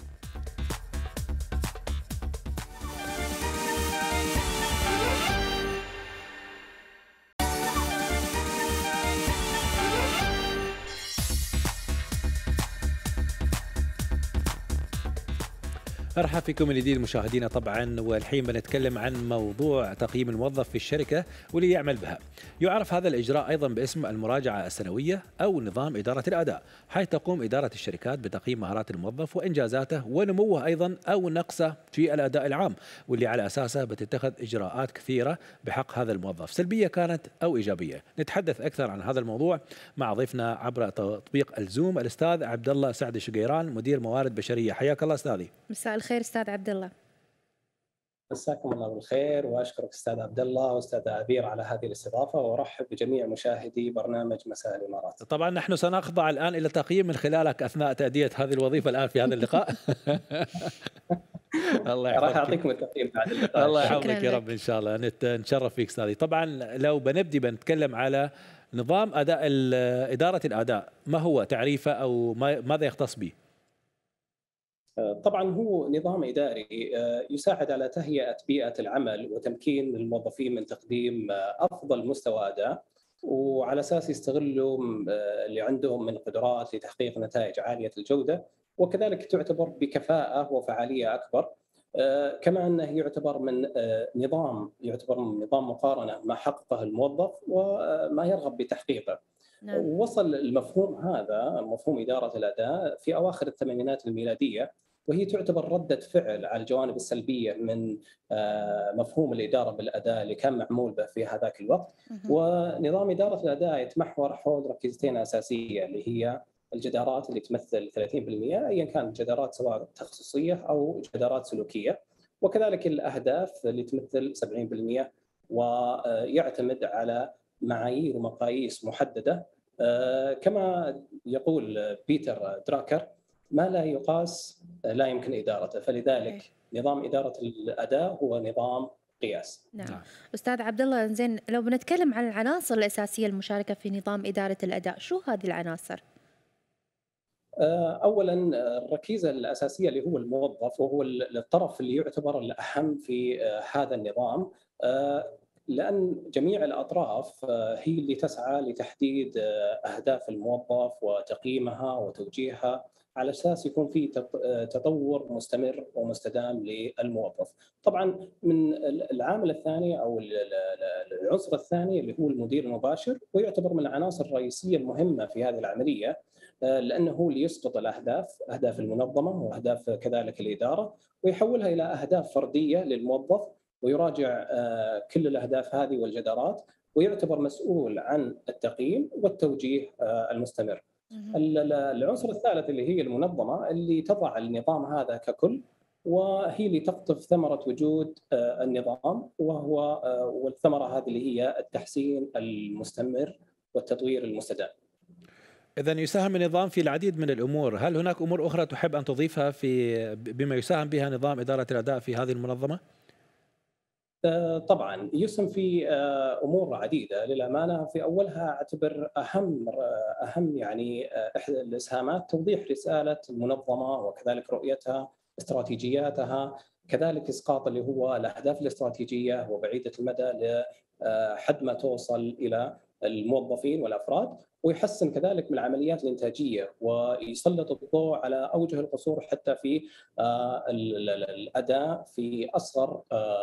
Speaker 1: مرحبا فيكم من جديد مشاهدينا طبعا، والحين بنتكلم عن موضوع تقييم الموظف في الشركة واللي يعمل بها. يعرف هذا الإجراء أيضا باسم المراجعة السنوية أو نظام إدارة الأداء، حيث تقوم إدارة الشركات بتقييم مهارات الموظف وإنجازاته ونموه أيضا أو نقصه في الأداء العام، واللي على أساسه بتتخذ إجراءات كثيرة بحق هذا الموظف، سلبية كانت أو إيجابية. نتحدث أكثر عن هذا الموضوع مع ضيفنا عبر تطبيق الزوم الأستاذ عبد الله سعد الشقيران، مدير موارد بشرية. حياك الله أستاذي.
Speaker 2: مساء الخير استاذ عبد الله.
Speaker 10: مساكم الله بالخير، واشكرك استاذ عبد الله واستاذ عبير على هذه الاستضافه، وارحب بجميع مشاهدي برنامج مساء الامارات.
Speaker 1: طبعا نحن سنخضع الان الى تقييم من خلالك اثناء تاديه هذه الوظيفه الان في هذا اللقاء. الله يحفظك.
Speaker 10: راح اعطيكم التقييم بعد اللقاء.
Speaker 1: الله يحفظك يا رب ان شاء الله. نتشرف فيك استاذي. طبعا لو بنبدي بنتكلم على نظام اداء اداره الاداء، ما هو تعريفه او ماذا يختص به؟
Speaker 10: طبعا هو نظام إداري يساعد على تهيئة بيئة العمل وتمكين الموظفين من تقديم أفضل مستوى أداء، وعلى أساس يستغلوا اللي عندهم من قدرات لتحقيق نتائج عالية الجودة، وكذلك تعتبر بكفاءة وفعالية أكبر. آه، كما أنه يعتبر من آه، نظام يعتبر من نظام مقارنة ما حققه الموظف وما يرغب بتحقيقه. نعم. وصل المفهوم هذا مفهوم إدارة الأداء في أواخر الثمانينات الميلادية، وهي تعتبر ردة فعل على الجوانب السلبية من آه، مفهوم الإدارة بالأداء اللي كان معمول به في هذاك الوقت. ونظام إدارة الأداء يتمحور حول ركيزتين أساسية اللي هي الجدارات اللي تمثل ثلاثين بالمئة ايا كانت جدارات سواء تخصصيه او جدارات سلوكيه، وكذلك الاهداف اللي تمثل سبعين بالمئة، ويعتمد على معايير ومقاييس محدده. كما يقول بيتر دراكر: ما لا يقاس لا يمكن ادارته، فلذلك نظام اداره الاداء هو نظام قياس.
Speaker 2: نعم. أستاذ عبد الله، زين لو بنتكلم عن العناصر الأساسية المشاركة في نظام إدارة الأداء، شو هذه العناصر؟
Speaker 10: أولاً الركيزة الأساسية اللي هو الموظف، وهو الطرف اللي يعتبر الأهم في هذا النظام، لأن جميع الأطراف هي اللي تسعى لتحديد أهداف الموظف وتقييمها وتوجيهها على أساس يكون في تطور مستمر ومستدام للموظف. طبعاً من العامل الثاني أو العنصر الثاني اللي هو المدير المباشر، ويعتبر من العناصر الرئيسية المهمة في هذه العملية، لأنه هو اللي يسقط الأهداف أهداف المنظمة وأهداف كذلك الإدارة ويحولها إلى أهداف فردية للموظف، ويراجع كل الأهداف هذه والجدارات، ويعتبر مسؤول عن التقييم والتوجيه المستمر. العنصر الثالث اللي هي المنظمة اللي تضع النظام هذا ككل، وهي اللي تقطف ثمرة وجود النظام، وهو والثمرة هذه اللي هي التحسين المستمر والتطوير المستدام.
Speaker 1: إذن يساهم النظام في العديد من الأمور، هل هناك أمور أخرى تحب أن تضيفها في بما يساهم بها نظام إدارة الأداء في هذه المنظمة؟
Speaker 10: طبعا يسهم في امور عديده للامانه. في اولها اعتبر اهم اهم يعني احدى الاسهامات توضيح رساله المنظمه وكذلك رؤيتها، استراتيجياتها، كذلك اسقاط اللي هو الاهداف الاستراتيجيه وبعيده المدى لحد ما توصل الى الموظفين والافراد، ويحسن كذلك من العمليات الانتاجيه ويسلط الضوء على اوجه القصور حتى في الاداء في اصغر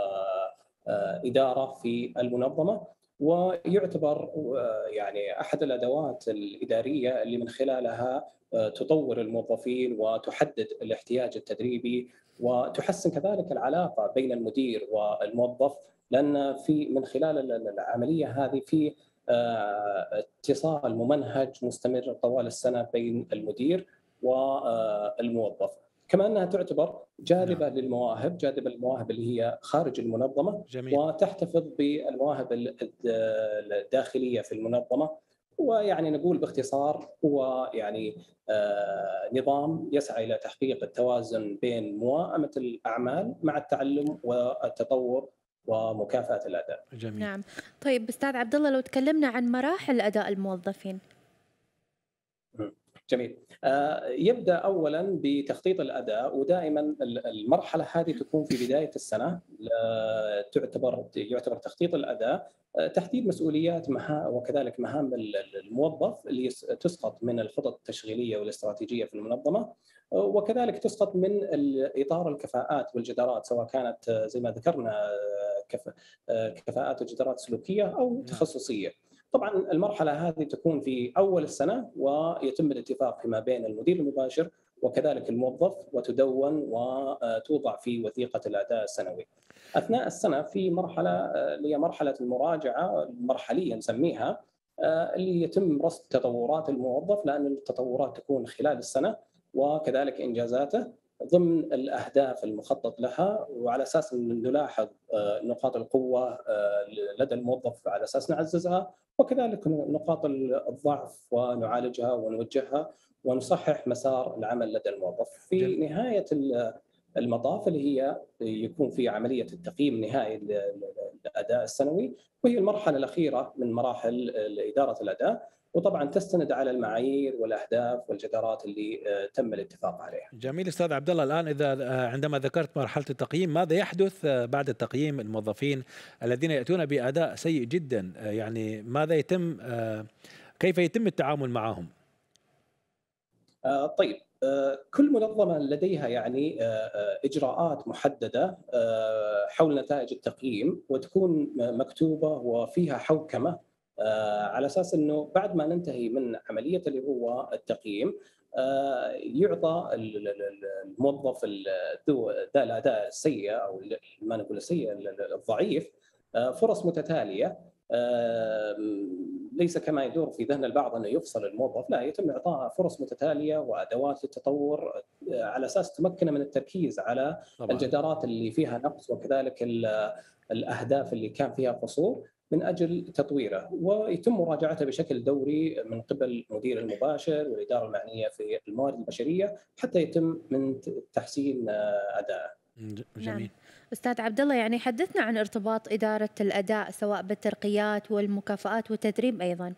Speaker 10: إدارة في المنظمة. ويعتبر يعني أحد الأدوات الإدارية اللي من خلالها تطور الموظفين وتحدد الاحتياج التدريبي، وتحسن كذلك العلاقة بين المدير والموظف، لأن في من خلال العملية هذه في اتصال ممنهج مستمر طوال السنة بين المدير والموظف. كما أنها تعتبر جاذبة نعم. للمواهب، جاذبة للمواهب اللي هي خارج المنظمة. جميل. وتحتفظ بالمواهب الداخلية في المنظمة. ويعني نقول باختصار هو يعني آه نظام يسعى إلى تحقيق التوازن بين موائمة الأعمال مع التعلم والتطور ومكافأة الأداء.
Speaker 2: جميل. نعم. طيب أستاذ عبد الله، لو تكلمنا عن مراحل أداء الموظفين.
Speaker 10: جميل. يبدأ أولاً بتخطيط الأداء، ودائماً المرحلة هذه تكون في بداية السنة. تعتبر يعتبر تخطيط الأداء تحديد مسؤوليات وكذلك مهام الموظف اللي تسقط من الخطط التشغيلية والاستراتيجية في المنظمة، وكذلك تسقط من إطار الكفاءات والجدارات، سواء كانت زي ما ذكرنا كفاءات وجدارات سلوكية أو تخصصية. طبعا المرحلة هذه تكون في أول السنة، ويتم الاتفاق فيما بين المدير المباشر وكذلك الموظف، وتدون وتوضع في وثيقة الأداء السنوي. أثناء السنة في مرحلة اللي هي مرحلة المراجعة المرحلية نسميها، اللي يتم رصد تطورات الموظف، لأن التطورات تكون خلال السنة وكذلك إنجازاته ضمن الأهداف المخطط لها، وعلى أساس أن نلاحظ نقاط القوة لدى الموظف على أساس نعززها، وكذلك نقاط الضعف ونعالجها ونوجهها ونصحح مسار العمل لدى الموظف. في نهاية المطاف اللي هي يكون في عملية التقييم النهائي للأداء السنوي، وهي المرحلة الأخيرة من مراحل إدارة الأداء، وطبعا تستند على المعايير والاهداف والجدارات اللي تم الاتفاق عليها.
Speaker 1: جميل استاذ عبد الله، الان اذا عندما ذكرت مرحله التقييم، ماذا يحدث بعد التقييم الموظفين الذين ياتون باداء سيء جدا؟ يعني ماذا يتم، كيف يتم التعامل معهم؟
Speaker 10: آه طيب آه كل منظمه لديها يعني آه اجراءات محدده آه حول نتائج التقييم، وتكون مكتوبه وفيها حوكمه آه على اساس انه بعد ما ننتهي من عمليه اللي هو التقييم آه يعطى الموظف ذو ذا الاداء السيء او ما نقول السيء الضعيف آه فرص متتاليه. آه ليس كما يدور في ذهن البعض انه يفصل الموظف، لا، يتم اعطائه فرص متتاليه وادوات للتطور على اساس تمكنه من التركيز على طبعا الجدارات اللي فيها نقص، وكذلك الاهداف اللي كان فيها قصور من اجل تطويره، ويتم مراجعته بشكل دوري من قبل المدير المباشر والاداره المعنيه في الموارد البشريه حتى يتم من تحسين ادائه.
Speaker 1: جميل.
Speaker 2: نعم. أستاذ عبد الله، يعني حدثنا عن ارتباط إدارة الأداء سواء بالترقيات والمكافآت والتدريب أيضا.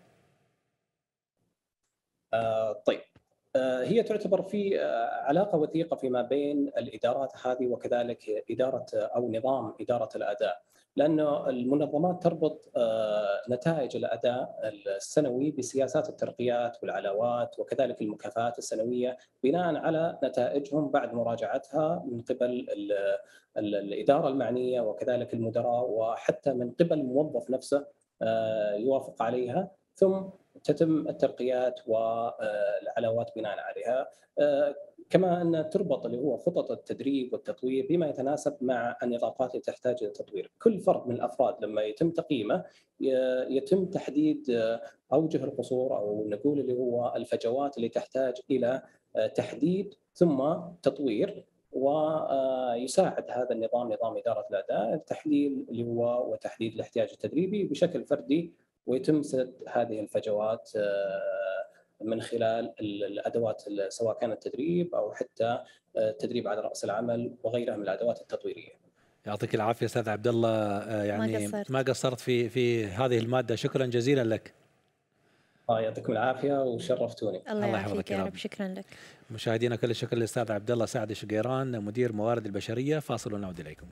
Speaker 10: آه طيب آه هي تعتبر في آه علاقة وثيقة فيما بين الإدارات هذه وكذلك إدارة أو نظام إدارة الأداء، لأنه المنظمات تربط آه نتائج الأداء السنوي بسياسات الترقيات والعلاوات وكذلك المكافآت السنوية بناء على نتائجهم بعد مراجعتها من قبل الإدارة المعنية وكذلك المدراء، وحتى من قبل الموظف نفسه يوافق عليها، ثم تتم الترقيات والعلاوات بناء عليها. كما أن تربط اللي هو خطط التدريب والتطوير بما يتناسب مع النطاقات اللي تحتاج للتطوير. كل فرد من الأفراد لما يتم تقييمه يتم تحديد أوجه القصور أو نقول اللي هو الفجوات اللي تحتاج إلى تحديد ثم تطوير، ويساعد هذا النظام نظام إدارة الأداء التحليل اللي هو وتحديد الاحتياج التدريبي بشكل فردي، ويتم سد هذه الفجوات من خلال الأدوات سواء كان التدريب أو حتى التدريب على رأس العمل وغيرها من الأدوات التطويرية.
Speaker 1: يعطيك العافية أستاذ عبد الله، يعني ما قصرت, ما قصرت في في هذه المادة، شكرا جزيلا لك.
Speaker 10: الله يعطيكم العافية وشرفتوني.
Speaker 2: الله يحفظك يا رب. شكرا لك.
Speaker 1: مشاهدينا كل الشكر للأستاذ عبد الله سعد الشقيران مدير موارد البشرية. فاصل ونعود إليكم.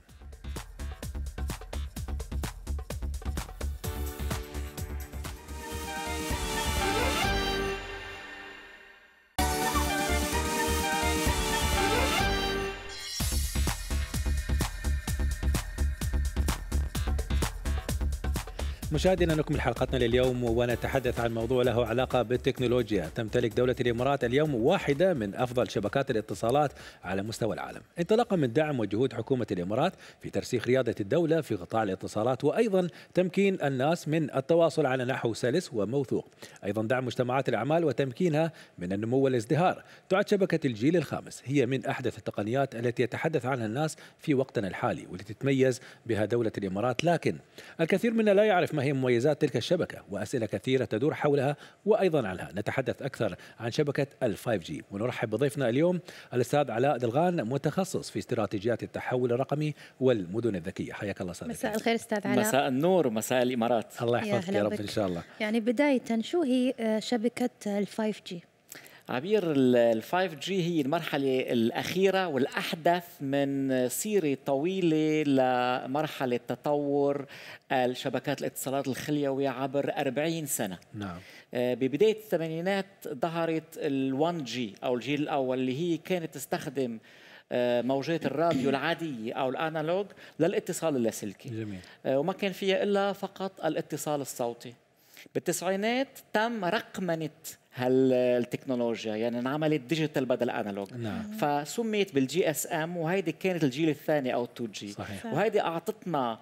Speaker 1: مشاهدينا نكمل حلقتنا لليوم ونتحدث عن موضوع له علاقة بالتكنولوجيا. تمتلك دولة الإمارات اليوم واحدة من أفضل شبكات الاتصالات على مستوى العالم، انطلاقا من دعم وجهود حكومة الإمارات في ترسيخ ريادة الدولة في قطاع الاتصالات، وأيضا تمكين الناس من التواصل على نحو سلس وموثوق، أيضا دعم مجتمعات الأعمال وتمكينها من النمو والازدهار. تعد شبكة الجيل الخامس هي من أحدث التقنيات التي يتحدث عنها الناس في وقتنا الحالي والتي تتميز بها دولة الإمارات، لكن الكثير منا لا يعرف ما هي مميزات تلك الشبكة، وأسئلة كثيرة تدور حولها وأيضا عنها. نتحدث أكثر عن شبكة الفايف جي، ونرحب بضيفنا اليوم الأستاذ علاء دلغان، متخصص في استراتيجيات التحول الرقمي والمدن الذكية. حياك الله أستاذ.
Speaker 2: مساء الخير أستاذ علاء.
Speaker 11: مساء النور ومساء الإمارات.
Speaker 1: الله يحفظك يا, يا رب إن شاء الله.
Speaker 2: يعني بداية شو هي شبكة الفايف جي؟
Speaker 11: عبير، الفايف جي هي المرحلة الأخيرة والأحدث من سيرة طويلة لمرحلة تطور الشبكات الاتصالات الخليوية عبر أربعين سنة.
Speaker 1: نعم.
Speaker 11: ببداية الثمانينات ظهرت الوان جي أو الجيل الأول، اللي هي كانت تستخدم موجات الراديو العادية أو الأنالوج للاتصال اللاسلكي.
Speaker 1: جميل.
Speaker 11: وما كان فيها إلا فقط الاتصال الصوتي. بالتسعينات تم رقمنة هالتكنولوجيا، يعني انعملت ديجيتال بدل انالوج.
Speaker 1: نعم.
Speaker 11: فسميت بالجي اس ام، وهيدي كانت الجيل الثاني او تو جي.
Speaker 1: صحيح.
Speaker 11: وهيدي اعطتنا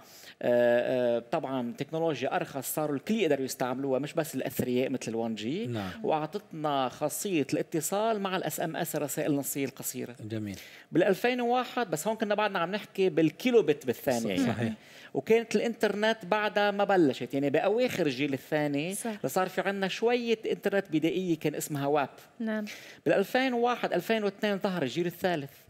Speaker 11: طبعا تكنولوجيا ارخص، صاروا الكل يقدروا يستعملوها مش بس الاثرياء مثل الوان جي.
Speaker 1: نعم.
Speaker 11: واعطتنا خاصيه الاتصال مع الاس ام اس، الرسائل النصيه القصيره.
Speaker 1: جميل.
Speaker 11: بال ألفين وواحد بس هون كنا بعدنا عم نحكي بالكيلو بت بالثانيه.
Speaker 1: صحيح.
Speaker 11: يعني وكانت الانترنت بعدها ما بلشت، يعني باواخر الجيل الثاني صار في عندنا شويه انترنت بدائيه كان اسمها واب.
Speaker 2: نعم.
Speaker 11: بال ألفين وواحد ألفين واثنين ظهر الجيل الثالث.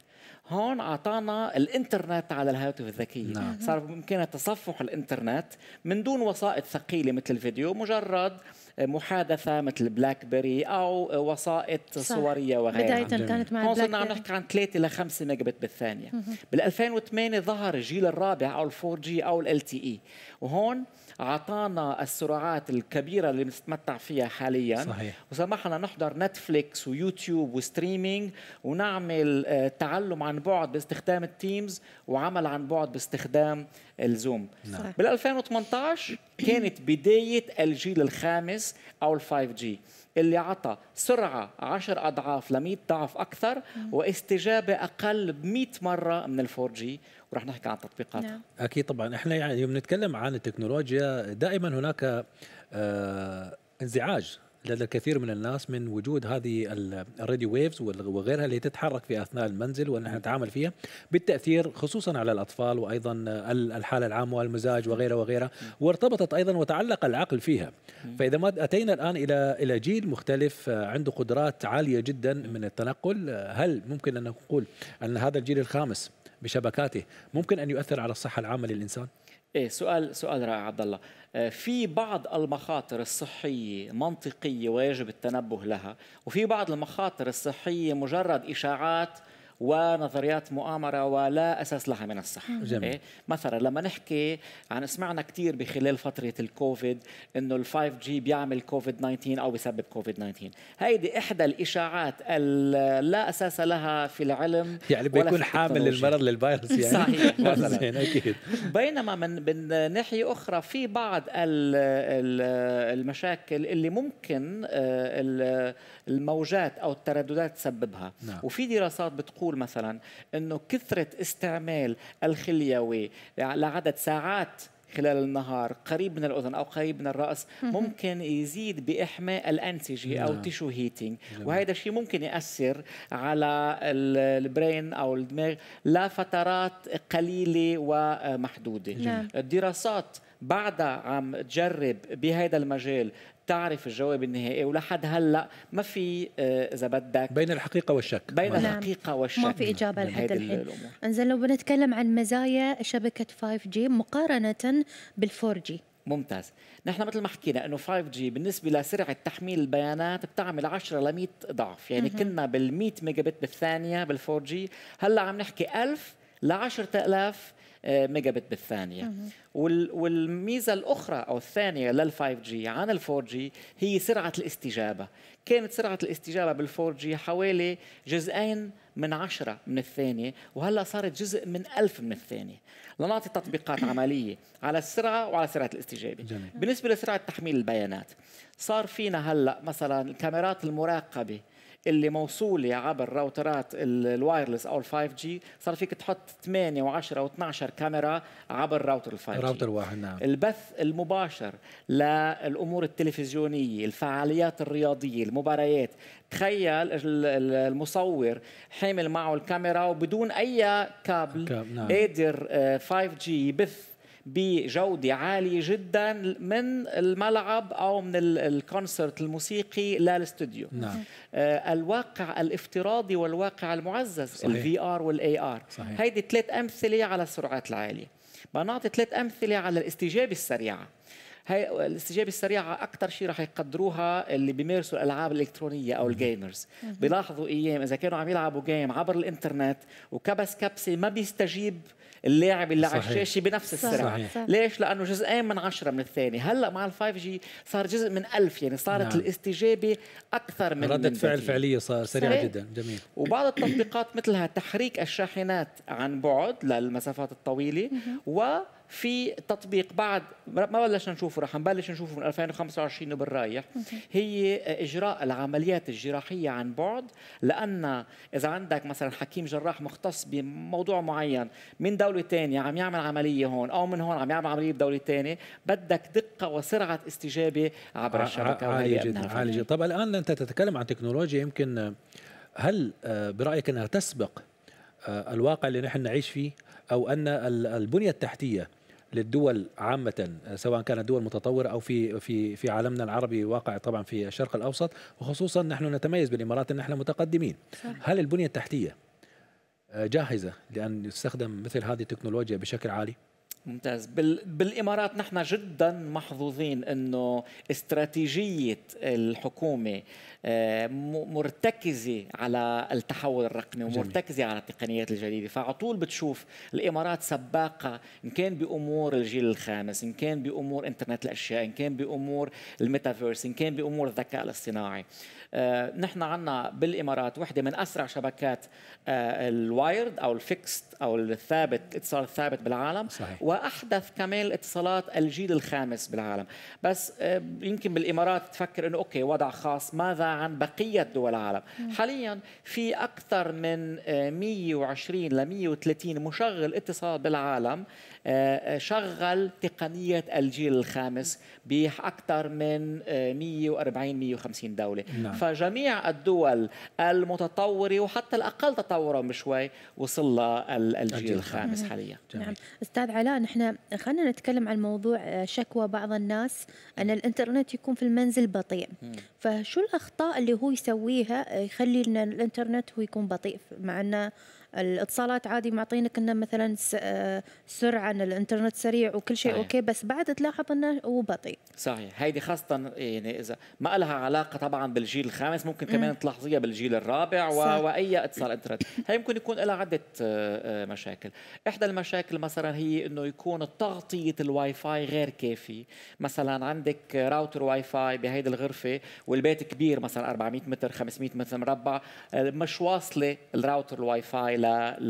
Speaker 11: هون اعطانا الانترنت على الهواتف الذكيه.
Speaker 1: نعم.
Speaker 11: صار بامكاننا تصفح الانترنت من دون وسائط ثقيله مثل الفيديو، مجرد محادثه مثل بلاك بيري او وسائط صح. صوريه وغيرها.
Speaker 2: بدايه كانت مع
Speaker 11: هون صرنا عم نحكي عن ثلاثة ل خمسة ميجا بت بالثانيه. بال ألفين وثمانية ظهر الجيل الرابع او الفور جي او ال تي اي، وهون اعطانا السرعات الكبيره اللي بنتمتع فيها حاليا.
Speaker 1: صحيح.
Speaker 11: وسمحنا نحضر نتفليكس ويوتيوب وستريمينج، ونعمل تعلم عن بعد باستخدام التيمز، وعمل عن بعد باستخدام الزوم.
Speaker 1: نعم.
Speaker 11: بال ألفين وثمانية عشر كانت بدايه الجيل الخامس او ال فايف جي اللي عطى سرعه عشر اضعاف ل مئة ضعف اكثر، واستجابه اقل ب مئة مره من ال فور جي، ورح نحكي عن تطبيقاتها.
Speaker 2: نعم.
Speaker 1: اكيد طبعا. احنا يعني يوم نتكلم عن التكنولوجيا دائما هناك آه انزعاج لدى الكثير من الناس من وجود هذه الراديو ويفز وغيرها اللي تتحرك في اثناء المنزل ونحن نتعامل فيها، بالتاثير خصوصا على الاطفال وايضا الحاله العامه والمزاج وغيرها وغيرها، وارتبطت ايضا وتعلق العقل فيها. فاذا ما اتينا الان الى الى جيل مختلف عنده قدرات عاليه جدا من التنقل، هل ممكن ان نقول ان هذا الجيل الخامس بشبكاته ممكن ان يؤثر على الصحه العامه للانسان؟
Speaker 11: ايه، سؤال سؤال رائع عبد الله. في بعض المخاطر الصحيه منطقيه ويجب التنبه لها، وفي بعض المخاطر الصحيه مجرد اشاعات ونظريات مؤامرة ولا أساس لها من الصحة. إيه؟ مثلا لما نحكي عن، سمعنا كتير بخلال فترة الكوفيد إنه الفايف جي بيعمل كوفيد تسعة عشر أو بيسبب كوفيد تسعة عشر. هيدي إحدى الإشاعات لا أساس لها في العلم،
Speaker 1: يعني بيكون حامل للمرض للفيروس يعني.
Speaker 11: صحيح
Speaker 1: مثلا. أكيد.
Speaker 11: بينما من من ناحية أخرى في بعض المشاكل اللي ممكن الموجات أو الترددات تسببها.
Speaker 1: نعم.
Speaker 11: وفي دراسات بتقول مثلا انه كثرة استعمال الخليوي لعدد ساعات خلال النهار قريب من الأذن أو قريب من الرأس ممكن يزيد بإحماء الأنسجة أو تيشو هيتينج، وهذا الشيء ممكن يأثر على البرين أو الدماغ لفترات قليلة ومحدودة.
Speaker 2: نعم.
Speaker 11: الدراسات بعدها عم تجرب بهذا المجال تعرف الجواب النهائي، ولحد هلا ما في اذا بدك
Speaker 1: بين الحقيقه والشك
Speaker 11: بين
Speaker 2: نعم.
Speaker 11: الحقيقه والشك
Speaker 2: ما في اجابه لحد الحين.
Speaker 11: الأمور.
Speaker 2: انزين لو بنتكلم عن مزايا شبكه فايف جي مقارنه بالفور جي.
Speaker 11: ممتاز. نحن مثل ما حكينا انه فايف جي بالنسبه لسرعه تحميل البيانات بتعمل عشرة ل مئة ضعف، يعني كنا بال مئة ميجا بت بالثانيه بالفور جي، هلا عم نحكي ألف ل عشرة آلاف ميجا بت بالثانية. والميزة الأخرى أو الثانية للفايف جي عن الفور جي هي سرعة الاستجابة. كانت سرعة الاستجابة بالفور جي حوالي جزئين من عشرة من الثانية، وهلأ صارت جزء من ألف من الثانية. لنعطي تطبيقات عملية على السرعة وعلى سرعة الاستجابة.
Speaker 1: جميل.
Speaker 11: بالنسبة لسرعة تحميل البيانات، صار فينا هلأ مثلا الكاميرات المراقبة اللي موصولة عبر راوترات الوايرلس أو الفايف جي، صار فيك تحط ثمانية وعشرة واثني عشر كاميرا عبر راوتر الفايف جي.
Speaker 1: راوتر واحد. نعم.
Speaker 11: البث المباشر للأمور التلفزيونية، الفعاليات الرياضية، المباريات، تخيل المصور حامل معه الكاميرا وبدون أي كابل
Speaker 1: كاب. نعم.
Speaker 11: قادر فايف جي يبث بجودة عالية جدا من الملعب أو من الكونسرت الموسيقي للاستوديو.
Speaker 1: نعم.
Speaker 11: آه الواقع الافتراضي والواقع المعزز، الفي ار والاي ار. هيدي ثلاث أمثلة على السرعات العالية. بنعطي ثلاث أمثلة على الاستجابة السريعة. هاي الاستجابة السريعة أكثر شيء رح يقدروها اللي بيمارسوا الألعاب الإلكترونية أو الجيمرز. بيلاحظوا أيام إذا كانوا عم يلعبوا جيم عبر الإنترنت وكبس كبسة ما بيستجيب اللاعب اللي على الشاشة بنفس السرعة.
Speaker 1: صحيح.
Speaker 11: ليش؟ لأنه جزئين من عشرة من الثانية. هلأ مع الفايف جي صار جزء من ألف، يعني صارت نعم. الاستجابة أكثر من
Speaker 1: ردة فعل فعلية صار سريعة جدا. جميل.
Speaker 11: وبعض التطبيقات مثلها تحريك الشاحنات عن بعد للمسافات الطويلة، وفي تطبيق بعد ما بلشنا نشوفه رح نبلش نشوفه من ألفين وخمسة وعشرين وبالرايح، هي إجراء العمليات الجراحية عن بعد. لأن إذا عندك مثلا حكيم جراح مختص بموضوع معين من دولة تانية عم يعمل عملية هون، أو من هون عم يعمل عملية بدولة تانية، بدك دقة وسرعة استجابة عبر الشبكة.
Speaker 1: عالية جدا. عالية جدا. طب الآن أنت تتكلم عن تكنولوجيا، يمكن هل برأيك أنها تسبق الواقع اللي نحن نعيش فيه، أو أن البنية التحتية للدول عامة سواء كانت دول متطورة أو في في في عالمنا العربي واقع طبعا في الشرق الأوسط، وخصوصا نحن نتميز بالإمارات أن نحن متقدمين. صح. هل البنية التحتية جاهزة لأن يستخدم مثل هذه التكنولوجيا بشكل عالي؟
Speaker 11: ممتاز. بالإمارات نحن جدا محظوظين أنه استراتيجية الحكومة مرتكزة على التحول الرقمي ومرتكزة على التقنيات الجديدة، فعلى طول بتشوف الإمارات سباقة إن كان بأمور الجيل الخامس، إن كان بأمور إنترنت الأشياء، إن كان بأمور الميتافيرس، إن كان بأمور الذكاء الاصطناعي. آه نحن عنا بالإمارات واحدة من أسرع شبكات آه الوايرد أو الفيكست أو الثابت، الاتصال الثابت بالعالم. صحيح. وأحدث كمان الاتصالات الجيل الخامس بالعالم. بس آه يمكن بالإمارات تفكر إنه أوكي وضع خاص، ماذا عن بقية دول العالم؟ م. حاليا في أكثر من آه مئة وعشرين ل مئة وثلاثين مشغل اتصال بالعالم آه شغل تقنية الجيل الخامس بأكثر من آه مئة وأربعين مئة وخمسين دولة. نعم. فجميع الدول المتطورة وحتى الأقل تطورا بشوي وصل لها الجيل الخامس حاليا.
Speaker 2: نعم. أستاذ علاء، نحن خلينا نتكلم عن موضوع شكوى بعض الناس أن الإنترنت يكون في المنزل بطيء. م. فشو الأخطاء اللي هو يسويها يخلي أن الإنترنت هو يكون بطيء، مع أن الاتصالات عادي معطينك انه مثلا سرعه، ان الانترنت سريع وكل شيء صحيح. اوكي، بس بعد تلاحظ انه هو بطيء.
Speaker 11: صحيح. هيدي خاصه يعني اذا ما لها علاقه طبعا بالجيل الخامس، ممكن كمان م. تلاحظيها بالجيل الرابع و... واي اتصال انترنت. هي ممكن يكون لها عده مشاكل. احدى المشاكل مثلا هي انه يكون تغطيه الواي فاي غير كافي. مثلا عندك راوتر واي فاي بهيدي الغرفه والبيت كبير مثلا أربعمئة متر خمسمئة متر مربع، مش واصله الراوتر الواي فاي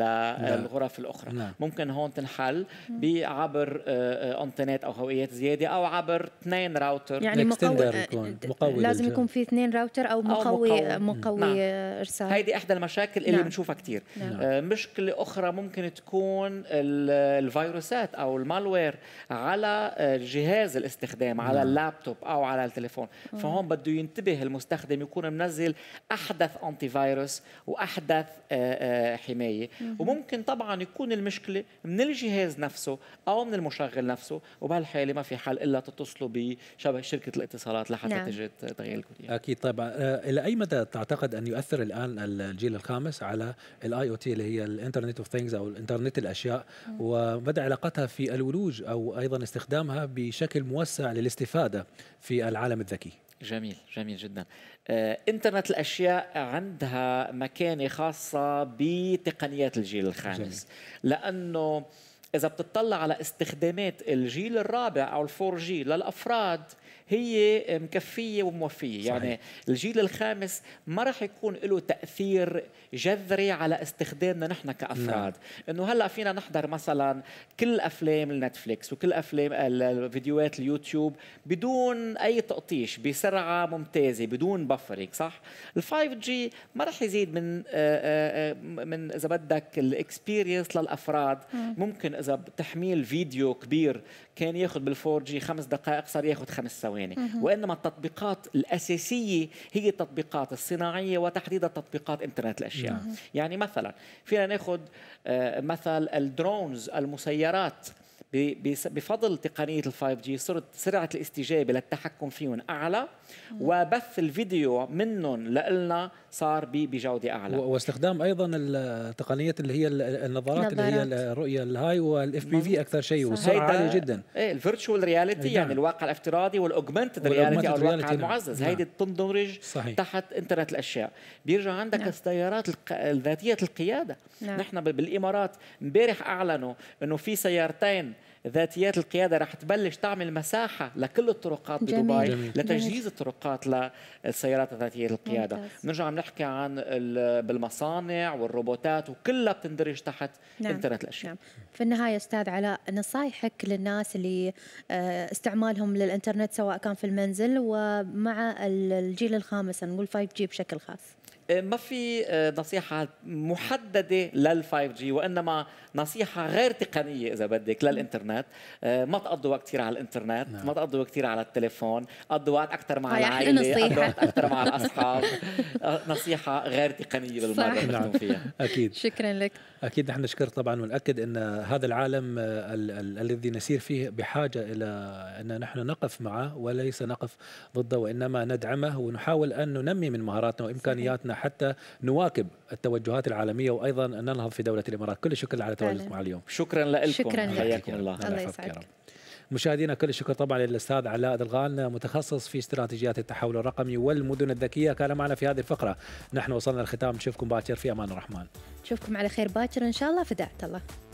Speaker 11: للغرف الأخرى. نعم. ممكن هون تنحل بعبر أنترنت أو هويات زيادة أو عبر اثنين راوتر.
Speaker 2: يعني مقوي مقوي لازم يكون في اثنين راوتر أو مقوي أو مقوي, مقوي نعم. إرسال.
Speaker 11: هيدي إحدى المشاكل اللي نعم. بنشوفها كتير. نعم. مشكلة أخرى ممكن تكون الفيروسات أو المالوير على جهاز الاستخدام، نعم. على اللابتوب أو على التليفون. مم. فهون بده ينتبه المستخدم يكون منزل أحدث أنتي فيروس وأحدث حماية. وممكن طبعا يكون المشكلة من الجهاز نفسه أو من المشغل نفسه، وبهالحالة ما في حل إلا تتصلوا بشبه شركة الاتصالات لحتى نعم. تجد تغيير الكودية.
Speaker 1: أكيد طبعا. إلى أي مدى تعتقد أن يؤثر الآن الجيل الخامس على الاي او تي اللي هي الانترنت اوف ثينجز أو الانترنت الأشياء، م. ومدى علاقتها في الولوج أو أيضا استخدامها بشكل موسع للاستفادة في العالم الذكي؟
Speaker 11: جميل جميل جدا. آه، انترنت الأشياء عندها مكانة خاصة بتقنيات الجيل الخامس. جميل. لأنه إذا بتطلع على استخدامات الجيل الرابع أو الفور جي للأفراد هي مكفية وموفية. صحيح. يعني الجيل الخامس ما راح يكون له تأثير جذري على استخدامنا نحن كأفراد. نعم. إنه هلأ فينا نحضر مثلا كل أفلام النتفليكس وكل أفلام الفيديوهات اليوتيوب بدون أي تقطيش، بسرعة ممتازة، بدون بفريك. صح؟ الفايف جي ما راح يزيد من من إذا بدك الإكسبيرينس للأفراد. م. ممكن إذا تحميل فيديو كبير كان ياخذ بالفور جي خمس دقائق صار ياخذ خمس ثواني. وإنما التطبيقات الأساسية هي التطبيقات الصناعية وتحديدا تطبيقات إنترنت الأشياء. مم. يعني مثلا فينا ناخذ مثل الدرونز، المسيرات، بفضل تقنية الفايف جي صرت سرعة الاستجابة للتحكم فيهم أعلى، وبث الفيديو منهم لنا صار بجودة أعلى،
Speaker 1: واستخدام أيضا التقنيات اللي هي النظارات اللي هي الرؤية الهاي والاف بي في أكثر شيء، والسرعة عالية جدا.
Speaker 11: إيه الفيرتشوال رياليتي، يعني الواقع الافتراضي، والاوجمانتد رياليتي أو الواقع المعزز. هيدي تندرج تحت انترنت الأشياء. بيرجع عندك نعم. السيارات ذاتية القيادة. نعم. نحن بالإمارات امبارح أعلنوا إنه في سيارتين ذاتيات القيادة رح تبلش تعمل مساحة لكل الطرقات بدبي جميل. لتجهيز جميل. الطرقات للسيارات ذاتية القيادة. نرجع نحكي عن بالمصانع والروبوتات وكلها بتندرج تحت نعم. انترنت الأشياء. نعم.
Speaker 2: في النهاية أستاذ علاء، نصايحك للناس اللي استعمالهم للإنترنت سواء كان في المنزل ومع الجيل الخامس، نقول فايف جي بشكل خاص؟
Speaker 11: ما في نصيحة محددة للفايف جي، وإنما نصيحة غير تقنية إذا بدك للإنترنت. ما تقضوا وقت كثير على الإنترنت. نعم. ما تقضوا وقت كثير على التليفون، قضوا وقت أكثر مع العائلة، قضوا وقت أكثر مع الأصحاب. نصيحة غير تقنية بالمرة. نعم. فيها.
Speaker 1: أكيد.
Speaker 2: شكرا لك.
Speaker 1: أكيد نحن نشكرك طبعا، ونأكد أن هذا العالم الذي نسير فيه بحاجة إلى أن نحن نقف معه وليس نقف ضده، وإنما ندعمه ونحاول أن ننمي من مهاراتنا وإمكانياتنا حتى نواكب التوجهات العالمية وأيضا أن ننهض في دولة الإمارات. كل الشكر على تواجدكم على اليوم.
Speaker 11: شكرا لكم.
Speaker 2: شكرا
Speaker 11: حياكم الله.
Speaker 2: الله يسعدك.
Speaker 1: مشاهدينا كل الشكر طبعا للأستاذ علاء دلغان متخصص في استراتيجيات التحول الرقمي والمدن الذكية، كان معنا في هذه الفقرة. نحن وصلنا للختام، نشوفكم باكر في أمان الرحمن.
Speaker 2: نشوفكم على خير باكر إن شاء الله. فداءة الله.